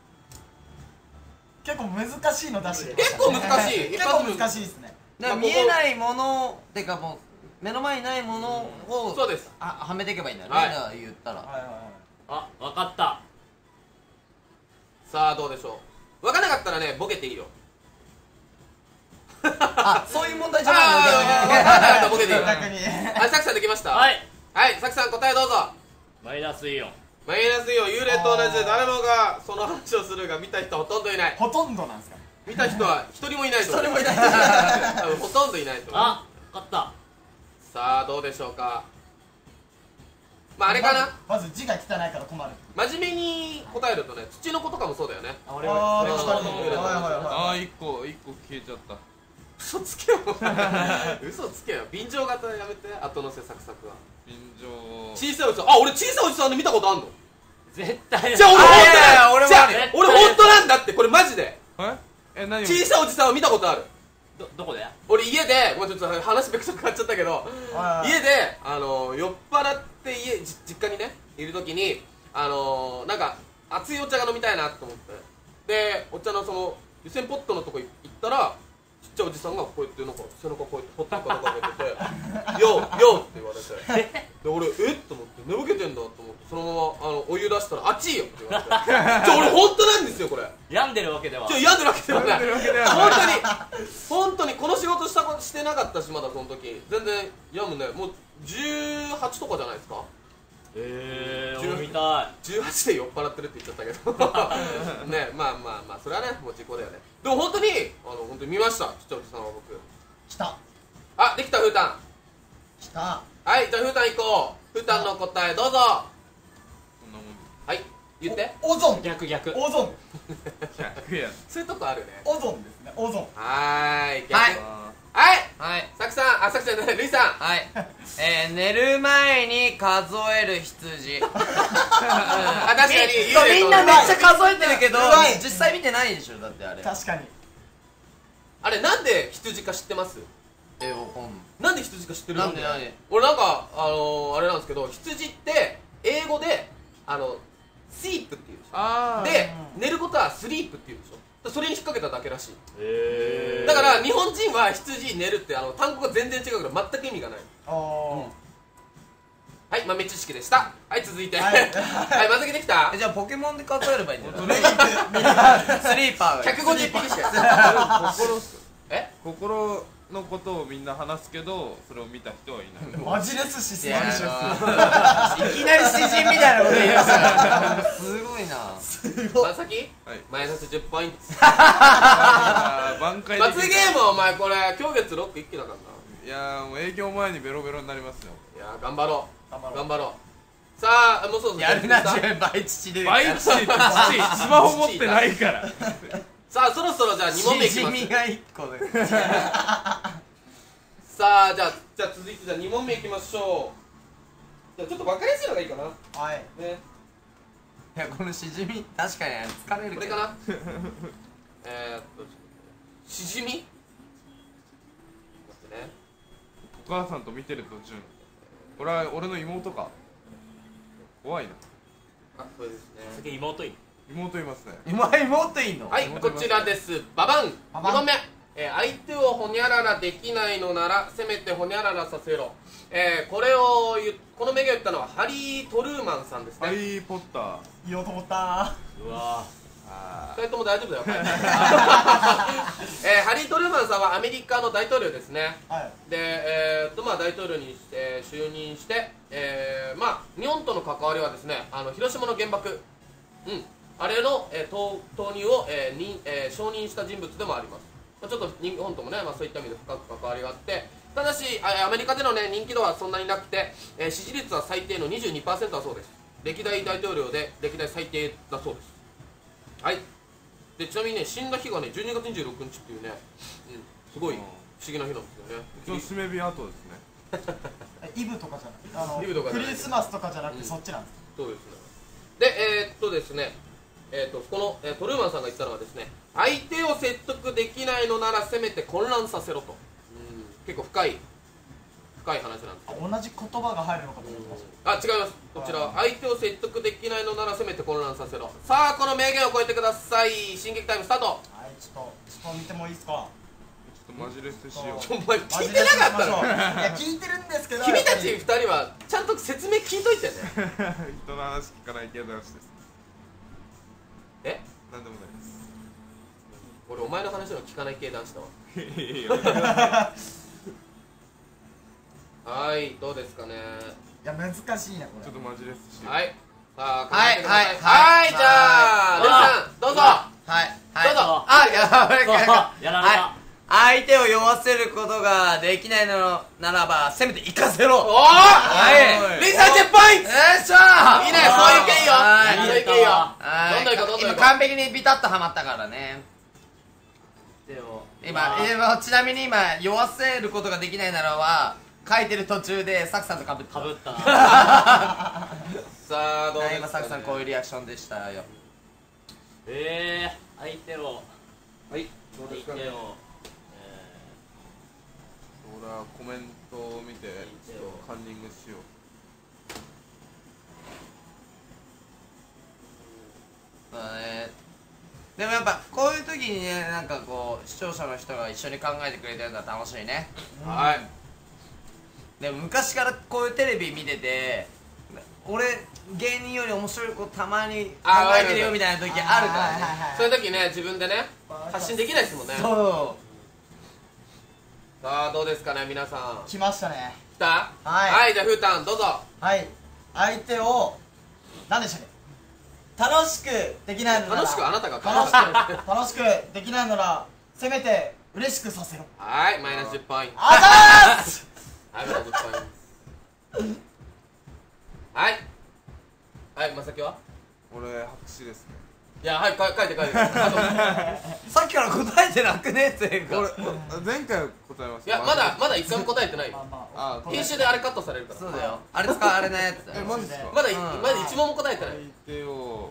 結構難しいの出してきましたね。 結構難しい結構難しいですね。 だから見えないものってかもう目の前にないものをそうです。 あはめていけばいいんだよね、 はいだから言ったらはいはいはい。 あ、わかった。 さあどうでしょう。分からなかったらねボケていいよ。 あそういう問題じゃああ分からなかったらボケていいよ。 逆に。 はいサクさんできました。 はいはいサクさん答えどうぞ。 マイナスイオン。 マイナスイオン幽霊と同じで誰もがその話をするが見た人はほとんどいない。 ほとんどなんですか。 見た人は一人もいないと思う。 一人もいない多分ほとんどいないと思う。 あ、わかった。 さあどうでしょうか。まああれかな、 まず字が汚いから困る。 真面目に答えるとね土の子とかもそうだよね。 ああ確かに。 うんはいはいはあー一個一個消えちゃった嘘つけよ嘘つけよ。便乗型やめて。後乗せサクサクは便乗小さいおじさん。あ俺小さいおじさんで見たことあんの。 絶対じゃあ俺あいやいや本当なんじゃあ俺もある俺本当なんだってこれマジで。 ええ何を小さいおじさんを見たことある。 ど、どこで？ 俺家でごめんちょっと話べくさく変わっちゃったけどいはい。 家であの酔っ払って家じ実家にねいる時にあのなんか熱いお茶が飲みたいなと思ってでお茶のその湯煎ポットのとこ行ったらちっちゃいおじさんがこうやってなんか背中こうやってほったかなんかかけてて「ようよう」って言われてで俺「えっ?」と思って寝ぼけてんだと思ってそのままあのお湯出したら「熱いよ」って言われてじゃあ俺本当なんですよこれ。 病んでるわけでは。 ちょ病んでるわけではない病んでるわけではない本当に本当にこの仕事したこしてなかったしまだその時全然病むねもうじゅうはちとかじゃないですか。 えー、 十俺見たじゅうはちで酔っ払ってるって言っちゃったけどねまあまあまあそれはねもう事故だよね。でも本当にあの本当に見ましたちっちゃいおじさんは僕。 来たあできたふーたん。 来た。 はいじゃあふーたん行こう。ふーたんの答えどうぞ。 こんなもんはい言って。 オゾン。 逆逆。 オゾン。 ひゃくやんそういうとこあるね。 オゾンですね。オゾン。 はーい逆はいはいはいさくさんあさくさんじゃないルイさん。 はいえー、寝る前に数える羊あ確かにそうみんなめっちゃ数えてるけどうまい実際見てないでしょだってあれ確かに。 あれなんで羊か知ってます？ えわかんないなんで羊か知ってる？ なんでなんで俺なんかあのー、あれなんですけど羊って英語であのスリープって言うでしょ。 あーで寝ることはスリープって言うでしょ。それに引っ掛けただけらしい。 えー、 だから日本人は羊寝るってあの単語が全然違うから全く意味がない。 ああ。 はい豆知識でした。はい続いてははいいまずきできたえじゃあポケモンで数えればいいんじゃないススリーパーがひゃくごじゅっぴきしかやってない心っすえ心のことをみんな話すけどそれを見た人はいないマジレスしすいぎでしょ。 やいきなり詩人みたいなこと言いましたすごいなすごい。 まさきはいマイナスじゅっポイント。 あー挽回でき罰ゲームはお前これ今月ロック一気だからな。 いやーもう営業前にベロベロになりますよいやー頑張ろう頑張ろう頑張ろう。さあもうそうそうやるなさ自分倍父でバイチって父スマホ持ってないからささあそろそろじゃあに問目いきます。 しじみがいっこでさあじゃあじゃあ続いてじゃあに問目いきましょう。じゃあちょっと分かりやすいのがいいかなはいね。 いやこのしじみ確かに疲れるけどこれかなえーっとしじみ待ってね。 お母さんと見てる途中の俺は俺の妹か怖いな。 あこれですね。 すげえ妹いる。 妹いますね。 今妹いんのはいこちらですババンババンに問目、えー相手をほにゃららできないのならせめてほにゃららさせろ。えーこれを言うこの名言を言ったのはハリー・トルーマンさんですね。 ハリー・ポッター。 言おうと思ったうわあふたりとも大丈夫だよ、えーハリー・トルーマンさんはアメリカの大統領ですね。 はいで、えーっとまあ、大統領に、えー就任して、えーまあ、日本との関わりはですね、あの広島の原爆、うん、あれの、えー投投入を、えーにえー承認した人物でもあります。まあ、ちょっと日本ともね、まあ、そういった意味で深く関わりがあって、ただしあアメリカでの、ね、人気度はそんなになくて、えー支持率は最低の にじゅうにパーセント だそうです。歴代大統領で歴代最低だそうです。はい。でちなみにね、死んだ日がねじゅうにがつにじゅうろくにちっていうね、うん、すごい不思議な日なんですよね。 一応締め日後ですね。 えイブとかじゃなくてあのイブとかじゃないクリスマスとかじゃなくてうんそっちなんですそうですね。で、えー、っとですね、えー、っとこの、えートルーマンさんが言ったのはですね、相手を説得できないのならせめて混乱させろと。うん結構深い深い話なんですけど。 同じ言葉が入るのかと思ってましたあ、違います。こちらは相手を説得できないのならせめて混乱させろ。さあこの名言を超えてください。進撃タイムスタート。 はいちょっとちょっと見てもいいですかちょっとマジレスしよお前聞いてなかったの？ いや聞いてるんですけど君たちやっ二人はちゃんと説明聞いといてね。 う。人の話聞かない系男子です。 え？ なんでもないです。 俺お前の話を聞かない系男子だわ。 いやいやはいどうですかね。 ぱりいや難しいなこれちょっとマジレスしよう。 はい。さあ考はいえてください。 はいはいじゃあレンさんどうぞ。 はいはいどうぞあやばいやられた。 相手を酔わせることができないのならばせめて行かせろ。 おーはいレンさんじゅっポイント。 よいしょいいねそういう系いいよ。 はいそういう系いいよ。 はいどんどんいこうどんどんいこう。 今完璧にビタッとはまったからね。 でも今今ちなみに今酔わせることができないならは書いてる途中でサクさんとかぶったかぶったな。 さあどうですかね。 今サクさんこういうリアクションでしたよ。 えー、相手をはいどうですかね。 相手を俺はコメントを見てちょっとカンニングしよう。 そうだね。でもやっぱこういう時にねなんかこう視聴者の人が一緒に考えてくれてるのは楽しいね。 はい。 でも昔からこういうテレビ見てて俺芸人より面白いことたまに考えてるよみたいな時あるからね。 そういう時ね自分でね発信できないですもんね。 そさあどうですかね皆さん。 来ましたね来た？ はいはいじゃあふーたんどうぞ。 はい相手を何でしたっけ楽しくできないのなら楽しくあなたが楽しく楽しくできないのならせめて嬉しくさせろはいマイナスじゅっポイント。 あざーすはいマイナスじゅっポイント。はいはいまさきは？ 俺白紙ですね。 いやはいか書いて書いて。あとうさっきから答えてなくねっていうか。 俺前回答えました。 いやまだまだ一回も答えてないよ。 まあまああ編集であれカットされるから。 そうだよ。あれ使うあれのやつだえよ。 マジですか。 まだいうんまだ一問も答えてない。 相手を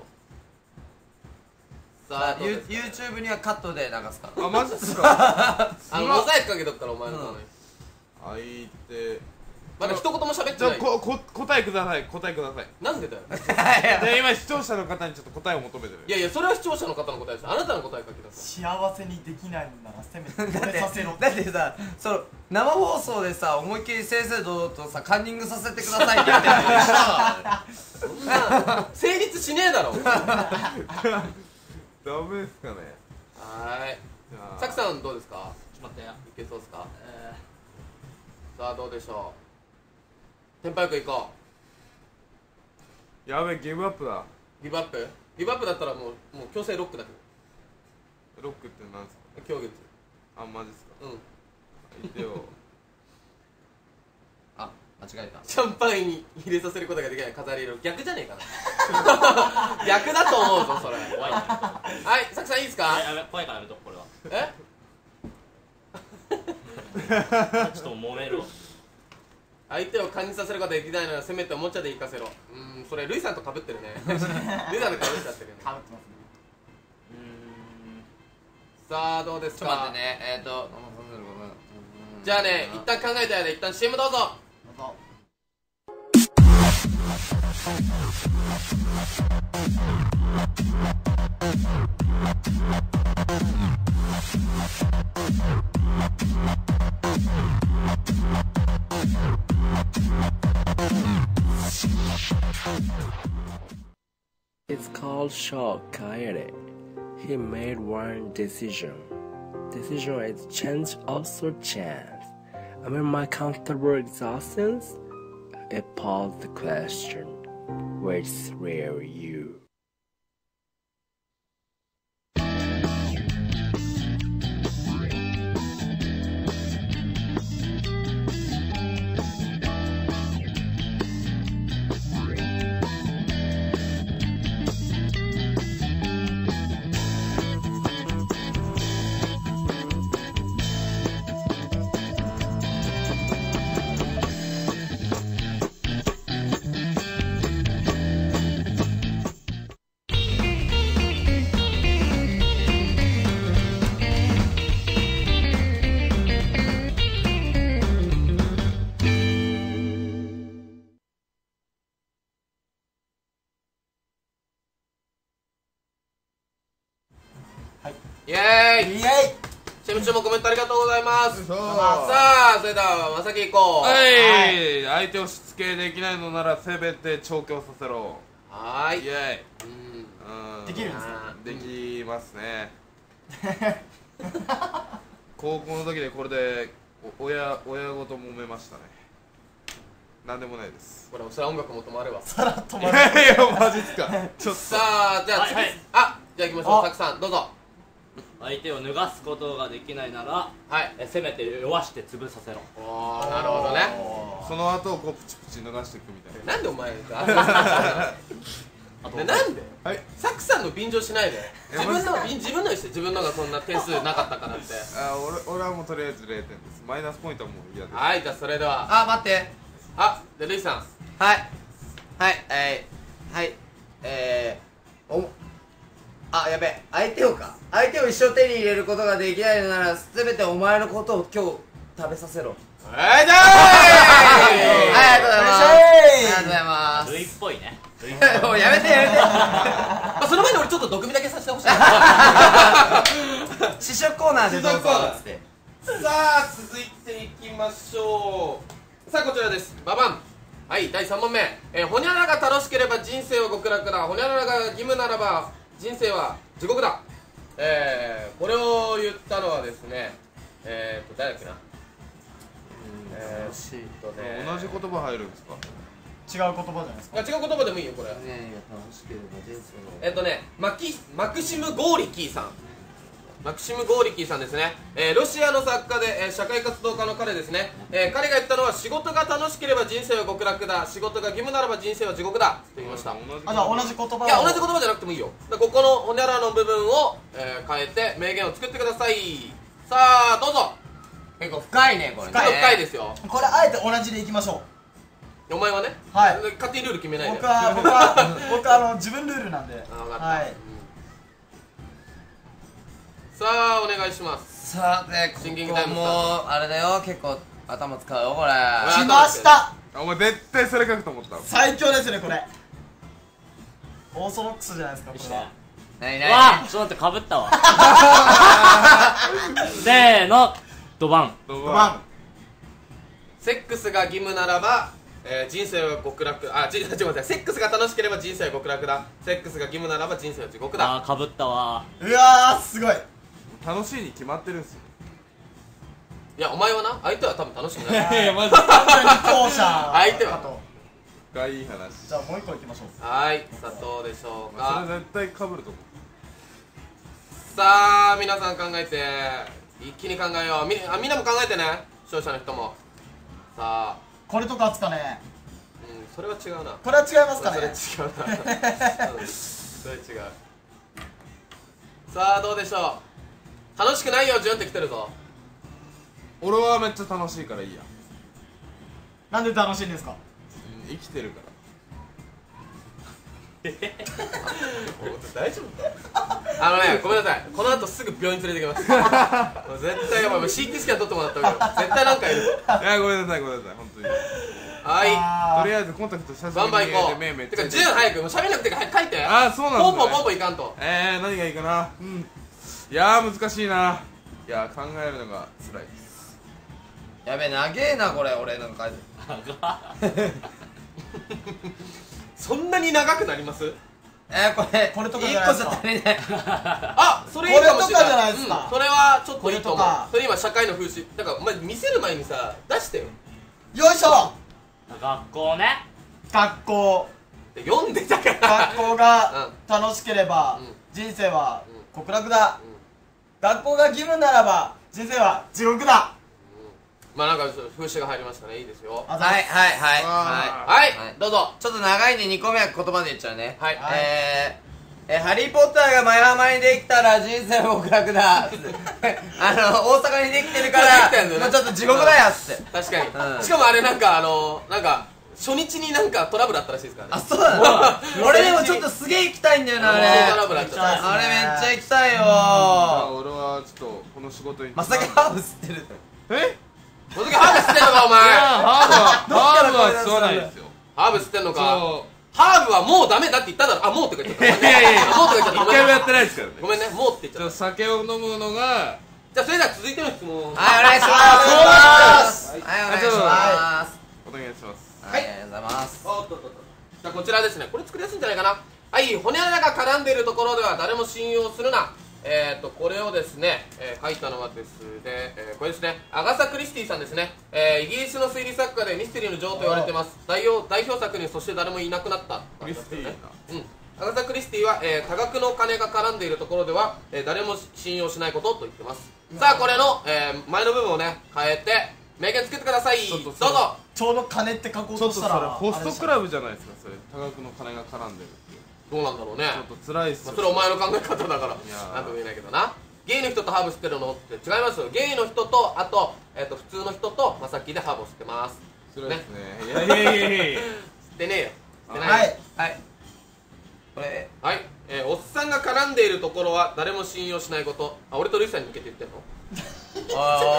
さあどうユですか YouTube にはカットで流すから。 あマジっすか。 あのモザイクかけとくからお前のために。 相手まだ一言も喋ってない。 じゃあここ答えください答えください。 なんでだよ。 で今視聴者の方にちょっと答えを求めてる。 いやいやそれは視聴者の方の答えです。あなたの答え書きなさい。 幸せにできないのならせめてこれさせろだってさ、その生放送でさ、思いっきり正々堂々とさ、カンニングさせてくださいって言ってるのにそんな成立しねえだろ。はダメですかね。 ーい。 じゃあさくさんどうですか？ ちょっと待ってよ。 いけそうですか？ えさあどうでしょう。テンポよくいこやべえギブアップだ。 う。ギブアップ？ギブアップだったらもうもう強制ロックだけロックってなんですか。 ど。強月。 あマジっすか。 うん。 相手をあ、 間違えた。 シャンパンに入れさせることができない飾り色、逆じゃねえかな逆だと思うぞそれ。 怖いね。 はいさきさんいいですか。 やめ怖いからやめとこれは。 えちょっと揉めるわ。 相手を感じさせることができないならせめておもちゃで行かせろ。うーんそれルイさんと被ってるねルイさんと被っちゃってるよね。 かぶってますね。 さあどうですか。 ちょっと待ってね。えっとじゃあね一旦考えたよね。一旦 シーエム どうぞ。 どうぞ。 It's called Shaw Kaede. He made one decision. Decision is change, also chance. Amid my comfortable exhaustions, it posed the question, where's where you? イエーイ。 イエイ。 シェムチュもコメントありがとうございます。 そうさあそれではまさき行こう。 はい相手をしつけできないのならせめて調教させろ。 はーい。 イエうんイ。うん。 できるんですか。 できますね高校の時でこれでお親親ごと揉めましたね。なんでもないですこれそれは音楽も止まるわ。 さらっといやいやマジっすかちょっとさあじゃあ次、 はいはいあじゃあ行きましょう。 あたくさんどうぞ。 相手を脱がすことができないなら、 はいえせめて弱して潰させろ。 おーなるほどね。 その後こうプチプチ脱がしていくみたいな。 なんでお前あとでなんではいサクさんの便乗しないでえ自分の便自分のにして自分のがそんな点数なかったからってあ俺俺はもうとりあえずれいてんです。マイナスポイントはもう嫌です。 はいじゃあそれではあ待って。 あでルイさんはいはいえー、はいえー、おあやべえ相手をか相手を一生手に入れることができないのならせめてお前のことを今日食べさせろ。 はいじゃはいありがとうございます。ありがとうございます。 ルイっぽいね。 もうやめてやめてあその前に俺ちょっと毒味だけさせてほしい試食コーナーでどうぞっつって。 さあ続いていきましょう。さあこちらですババン。はいだいさん問目、えー、ほにゃらが楽しければ人生は極楽だ、ほにゃらが義務ならば人生は地獄だ。えー、これを言ったのはですねえーと誰だっけなえーっとね同じ言葉入るんですか。 違う言葉じゃないですか。 いや違う言葉でもいいよこれ。 ねえ楽しければ人生のえっとねマキマクシム・ゴーリキーさんマクシム・ゴーリキーさんですね、えー、ロシアの作家で、えー、社会活動家の彼ですね、えー、彼が言ったのは仕事が楽しければ人生は極楽だ、仕事が義務ならば人生は地獄だと言いました。いあじゃあ同じ言葉を。 や同じ言葉じゃなくてもいいよ。でここのほにゃらの部分を、えー、変えて名言を作ってください。さあどうぞ。 結構深いねこれね。 ちょっと深いですよ。 これあえて同じでいきましょお前はね、 はい勝手にルール決めう。 ないで。 僕は僕は僕はあの自分ルールなんで。 あ分かった、 はい。 さあお願いします。 さてシンキングここタイムスタートもあれだよ結構頭使うよこれ。 来ました。 あお前絶対それ書くと思った。 最強ですねこれ。オーソドックスじゃないですかこれは。 何うわ何ちょっと待ってかぶったわせーのドバン。 どうごばん。 セックスが義務ならば、えー、人生は極楽。あ、ちょっと待って、セックスが楽しければ人生は極楽だ、セックスが義務ならば人生は地獄だ。 あーかぶったわ。 うわーすごい。 楽しいに決まってるんすよ。 いやお前はな、相手は多分楽しくないいやマジ完全に後者相手はかと。 がいい話。 じゃあもう一個いきましょう。 はい、さあどうでしょうまあそか。 れ絶対被ると思う。 さあ皆さん考えて、一気に考えよう。みあみんなも考えてね、視聴者の人も。さあこれとかっすかね。 うんそれは違うな。 これは違いますかね。 それ違うな。うんそれ違う。さあどうでしょう。楽しくないよじゅんってきてるぞ。 俺はめっちゃ楽しいからいいや。 なんで楽しいんですか。 うん生きてるから。 大丈夫？あのね、ごめんなさい。この後すぐ病院連れてきます。もう絶対やばい。シーティー スキャン撮ってもらった方がいいよ。絶対なんかいる。 いやごめんなさいごめんなさい本当に。 はとりあえずコンタクト久しい。バンバン行こう。 目めっちゃてか、じゅん早く。もう喋んなくて早く書いて。 あーそうなんですね。 ポンポンポンポンいかんと。 えー何がいいかな。うんいやー難しいな。いやー考えるのが辛いです。 やべえ長えなこれ俺なんかそんなに長くなります？ えー、これこれとかいっじゃないですかこじゃ足りないあ、それいいかもしれない。 これとかじゃないですかうんそれはちょっといいと思う。 これとかそれ今社会の風刺。だからお前見せる前にさ出してよ。 よいしょ。 学校ね。 学校で読んでたから学校が楽しければうん人生は極楽だ。学校が義務ならば人生は地獄だ。 まあなんか風刺が入りましたね。いいですよ。 あはいはいはいあはいはい、 はいどうぞ。 ちょっと長いんでにこめは言葉で言っちゃうねはいえーえーハリー・ポッターが前浜にできたら人生は極楽だあの大阪にできてるからできたんだよねもうちょっと地獄だよっつって確かに、 うんしかもあれなんかあのなんか初日になんかトラブルあったらしいですからね。 あそうだね俺でもちょっとすげえ行きたいんだよなあれトラブルあっちゃった。 あれめっちゃ行きたいよじゃあ俺はちょっとこの仕事にまさかハーブ吸ってるえその時ハーブ吸ってんのかお前。 ハーブはハーブは吸わないですよ。 ハーブ吸ってんのか。 そハーブはもうダメだって言っただろ。あ、もうって言っちゃった。 いやいやいやもうって言っちゃった。 一回もやってないですからね。 ごめんね、もうって言っちじゃあゃった。 酒を飲むのがじゃあそれでは続いての質問。 はいお願いしますはいお願いしますお願いします。 はいありがとうございますおっとっとっと。じゃあこちらですね。これ作りやすいんじゃないかな。はい、ホニャララが絡んでいるところでは誰も信用するな。えーとこれをですね、えー書いたのはですね、えーこれですね、アガサ・クリスティさんですね。えーイギリスの推理作家でミステリーの女王と言われてます。代表代表作にそして誰もいなくなったクリスティーね。うんアガサ・クリスティは、えー多額の金が絡んでいるところでは、えー誰も信用しないことと言ってます。さあこれの、えー前の部分をね変えて名言つけてください。どうちょっとそれぞ。 ちょうど金って書こうちょっとそれとしたらホストクラブじゃないですかそれ。多額の金が絡んでるっていう。 どうなんだろうね。 ちょっと辛いっすよ。 まあ、それお前の考え方だからやーなんとも言えないけどな。ゲイの人とハーブ吸ってるのって違いますよ。ゲイの人とあと,、えー、と普通の人とまさきでハーブを吸ってます。 辛いですね。いやいやいやいや。 吸ってねえよ。吸ってないよ。 はいはいこれはい、えー、おっさんが絡んでいるところは誰も信用しないこと。あ、俺とルイさんに向けて言ってんの？ おいおいおいおい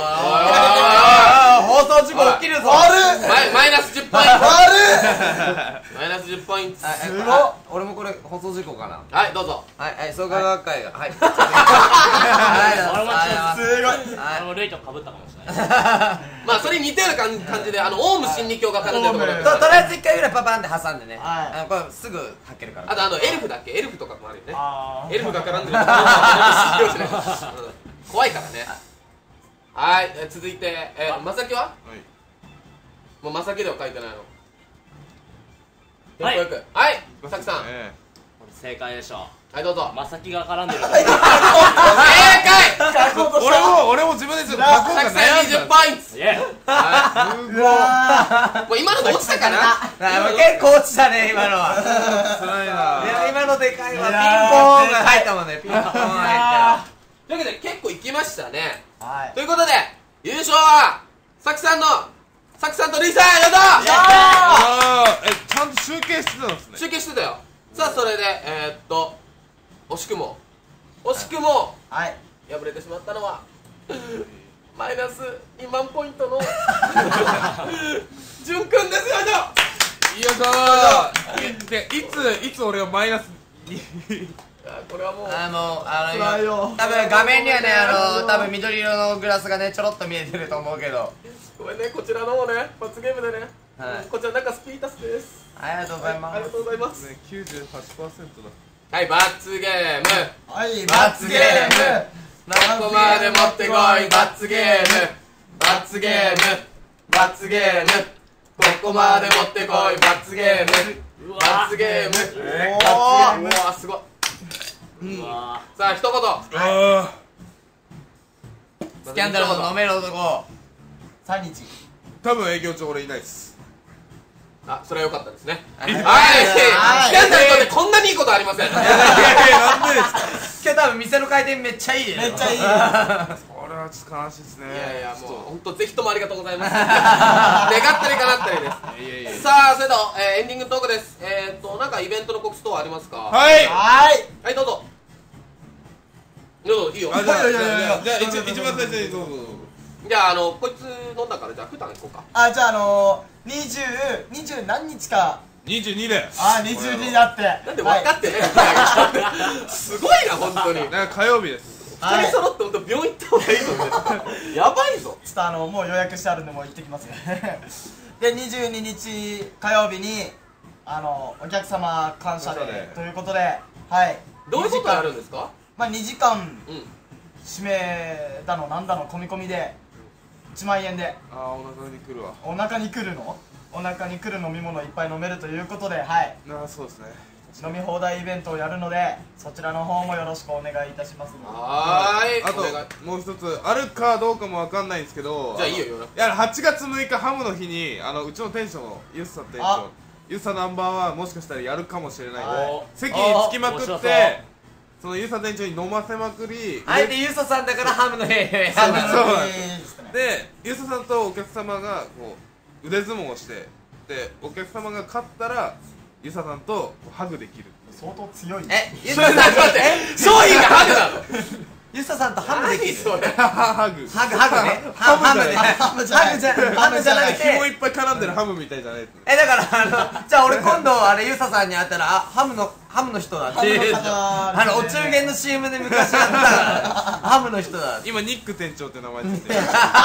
放送事故起きるぞ悪っマイマイナスじゅっポイント。 悪っマイナスじゅっポイント。 あすごっあ俺もこれ放送事故かなはい、どうぞ。 はいはい創価学会がはいはい俺もはいすごいはい俺もルイと被ったかもしれない。 まあそれに似たような感感じで、あのオウム真理教が絡んでるところだオウムからととりあえず一回ぐらいパパンって挟んでねはいあのこれすぐ吐けるからあとあのエルフだっけ、エルフとかもあるよね。 あエルフが絡んでるところは信用しない、うん、怖いからね。はい、えー続いて、えー、まさきははい。 もうまさきでは書いてないの。 はいよくよくはいまさきさん、 え正解でしょ。 はいどうぞ。 まさきが絡んでる。 正解。 書こうとえ。俺したも俺も自分でちょっと書こうかまさきさんにじゅっ悩んだ。 ポイント。 イエはうわい、もう今ので落ちたかな。 あもう結構落ちたね今のは辛いないや今のでかいわいピンやーポーンが入ったもんねピンポーン入っというわけで結構いきましたね。 ーはいということで優勝はさきさんのさきさんとルイさん、やったー。 あーえちゃんと集計してたんですね。 集計してたよ。さあそれでえー、っと惜しくも惜しくもはい敗れてしまったのはマイナスにまんポイントのじゅんくんですよ。 いやだーでいついつ俺がマイナスにいやこれはもうたあもうあの辛いよ今多分画面にはねあの多分緑色のグラスがねちょろっと見えてると思うけどごめんね、こちらのもね罰ゲームでね、 はいこちら中スピータスです。 ありがとうございますありがとうございます。 ねきゅうじゅうはちパーセントだ。 はい、罰ゲーム。 はい罰ゲームここまで持ってこい、罰ゲーム。罰ゲーム。罰ゲーム。ここまで持ってこい、罰ゲーム。罰ゲーム。罰ゲーム。うわ、すごい。 ーイ。うわさあ、一言。 あスキャンダルの飲める男さんにちー多分営業中俺いないっす。 あ、それは良かったですね。はい。 はいキャンダルとでこんなにいいことありません。 いやいやなんでですか。 今日多分店の回転めっちゃいいよ。 めっちゃいい。 これはちょっと悲しいですね。 いやいや、もう本当ぜひともありがとうございます。願ったり叶ったりです。 いやいやいや。 さあ、それでは、えー、エンディングトークです。えーっと、なんかイベントの告知等ありますか？ はいはいはい、どうぞ。どうぞ、いいよ。 あ、じゃあ、 いやいやいやじゃあ、一一番最初にどうぞ。 じゃあ、あの、こいつ飲んだから、じゃあ、普段行こうか。 あ、じゃああのー、にじゅう、にじゅう何日か、 二十二で。 あ、にじゅうにだってなんで分かってね、すごいな、本当に。 なんか火曜日です。 はい二人揃って本当病院行った方がいいぞ、絶対。やばいぞ。 ちょっとあの、もう予約してあるんで、もう行ってきますね。で、にじゅうににち火曜日に、あの、お客様感謝デーということで、はい。 どういうことやるんでですか？ まあ、にじかん、 うん。 指名だの、なんだの、込み込みで、いちまんえんで、 あー、お腹に来るわ。 お腹に来るのお腹に来る飲み物いっぱい飲めるということで、はい。 ああ、そうですね。 飲み放題イベントをやるので、そちらの方もよろしくお願いいたします。 はーい。 あとお願い。 もう一つあるかどうかもわかんないんですけど、 じゃあいいよ言わなくていやはちがつむいかハムの日にあのうちの店長のユッサ店あ長ユッサナンバーワンもしかしたらやるかもしれないんで、 は席につきまくっ面白そうてそのユッサ店長に飲ませまくり、 あえてユーソさんだからハムのへへそうハムそうなんですいいですねでユッサさんとお客様がこう腕相撲をしてでお客様が勝ったらユッサさんとこうハグできる。 相当強い。 え、ユーソちょっと待って、商品がハグなの。 ユーソさんとハムできる。 何それ。 ハグハグハグね。ハハムムで。 ハムじゃないハムじゃハムじゃなくて。 紐いっぱい絡んでるハムみたいじゃないですね。 え、だからあのじゃあ俺今度あれユーソさんに会ったらあハムのハムの人だって言うでしょ。あのお中元の シーエム で昔やったからハムの人だ。 今ニック店長って名前ついてる。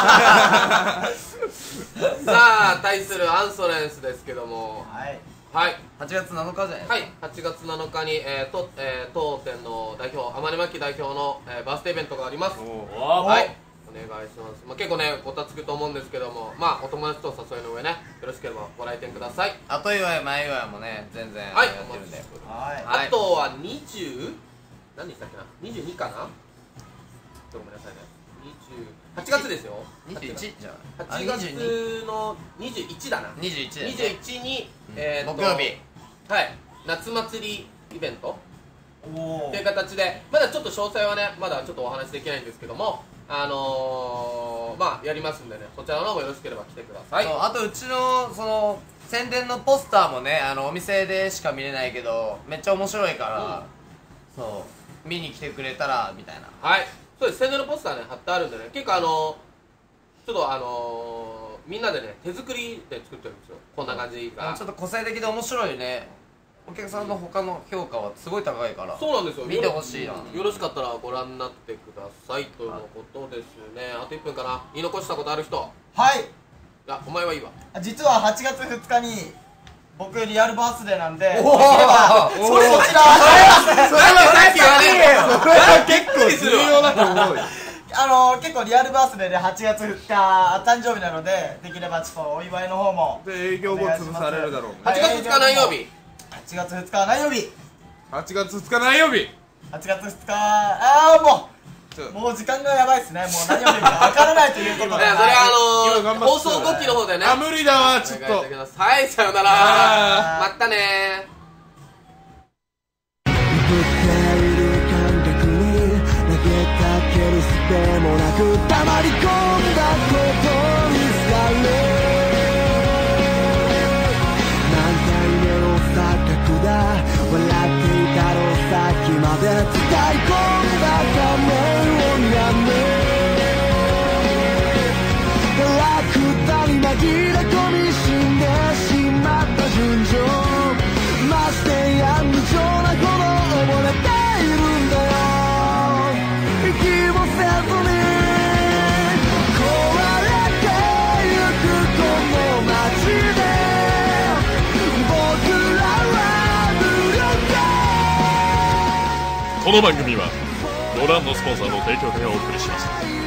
さあ、対するアンソレンスですけども。 はい。 はい。 はちがつなのかじゃない。 はい、はちがつなのかに、えーとえー、当店の代表、天音真紀代表の、えーバースデーイベントがあります。 おーおはい、お願いします。まあ、結構ね、ごたつくと思うんですけども、まあ、お友達とお誘いの上ね、よろしければご来店ください。 後祝い前祝いもね全然はい、 やってるんで。 はい。 はいあとはにじゅう、何でしたっけな、にじゅうにかな、ごめんなさいね、にじゅうはちがつですよ。 にじゅういちじゃん。 はちがつのにじゅういちだな。 にじゅういちだよねにじゅういちに、えーと木曜日。 はい、夏祭りイベントおーという形で、まだちょっと詳細はね、まだちょっとお話できないんですけども、あのー、まあやりますんでね、そちらの方もよろしければ来てください。 そうあとうちのその宣伝のポスターもねあのお店でしか見れないけどめっちゃ面白いから、そう見に来てくれたらみたいな。 はい、そうです、宣伝のポスターね、貼ってあるんでね、結構あのー、ちょっとあのー、みんなでね、手作りで作ってるんですよ、こんな感じが。 ちょっと個性的で面白いね。お客さんの他の評価はすごい高いからそうなんですよ、 見てほしいな。 よろしかったらご覧になってくださいということですね。あといっぷんかな、言い残したことある人。 はい。 あ、お前はいいわ。 実ははちがつふつかに僕リアルバースデーなんで、できれおーばおーそれそちらそれはさっき言わねえよ。それは結構重要だと思うよ。 あの結構リアルバースデーではちがつふつか誕生日なので、できればちょっとお祝いの方もで営業後潰されるだろうね。 ははいちがつふつか何曜日？ はちがつふつかは何曜日はちがつふつか何曜日？ はちがつふつかああもちょうもう時間がやばいっすね。もう何曜日かわからないということでね、それはあのー、 今頑張って放送後期の方でね。 あ、無理だわ、ちょっとお願いしてく。ださい。さよなら。 あまたねー。 ぶっている感覚に投げかけるすでもなく溜まり込んだことにされ何回目の錯覚だ笑っていたの先まで伝え込んだ仮面をやめ落胆に紛れ込み死んでしまった純情ましてや無情なほど溺れているんだよ息もせずに壊れてゆくこの街で僕らは無力この番組はご覧のスポンサーの提供でお送りします。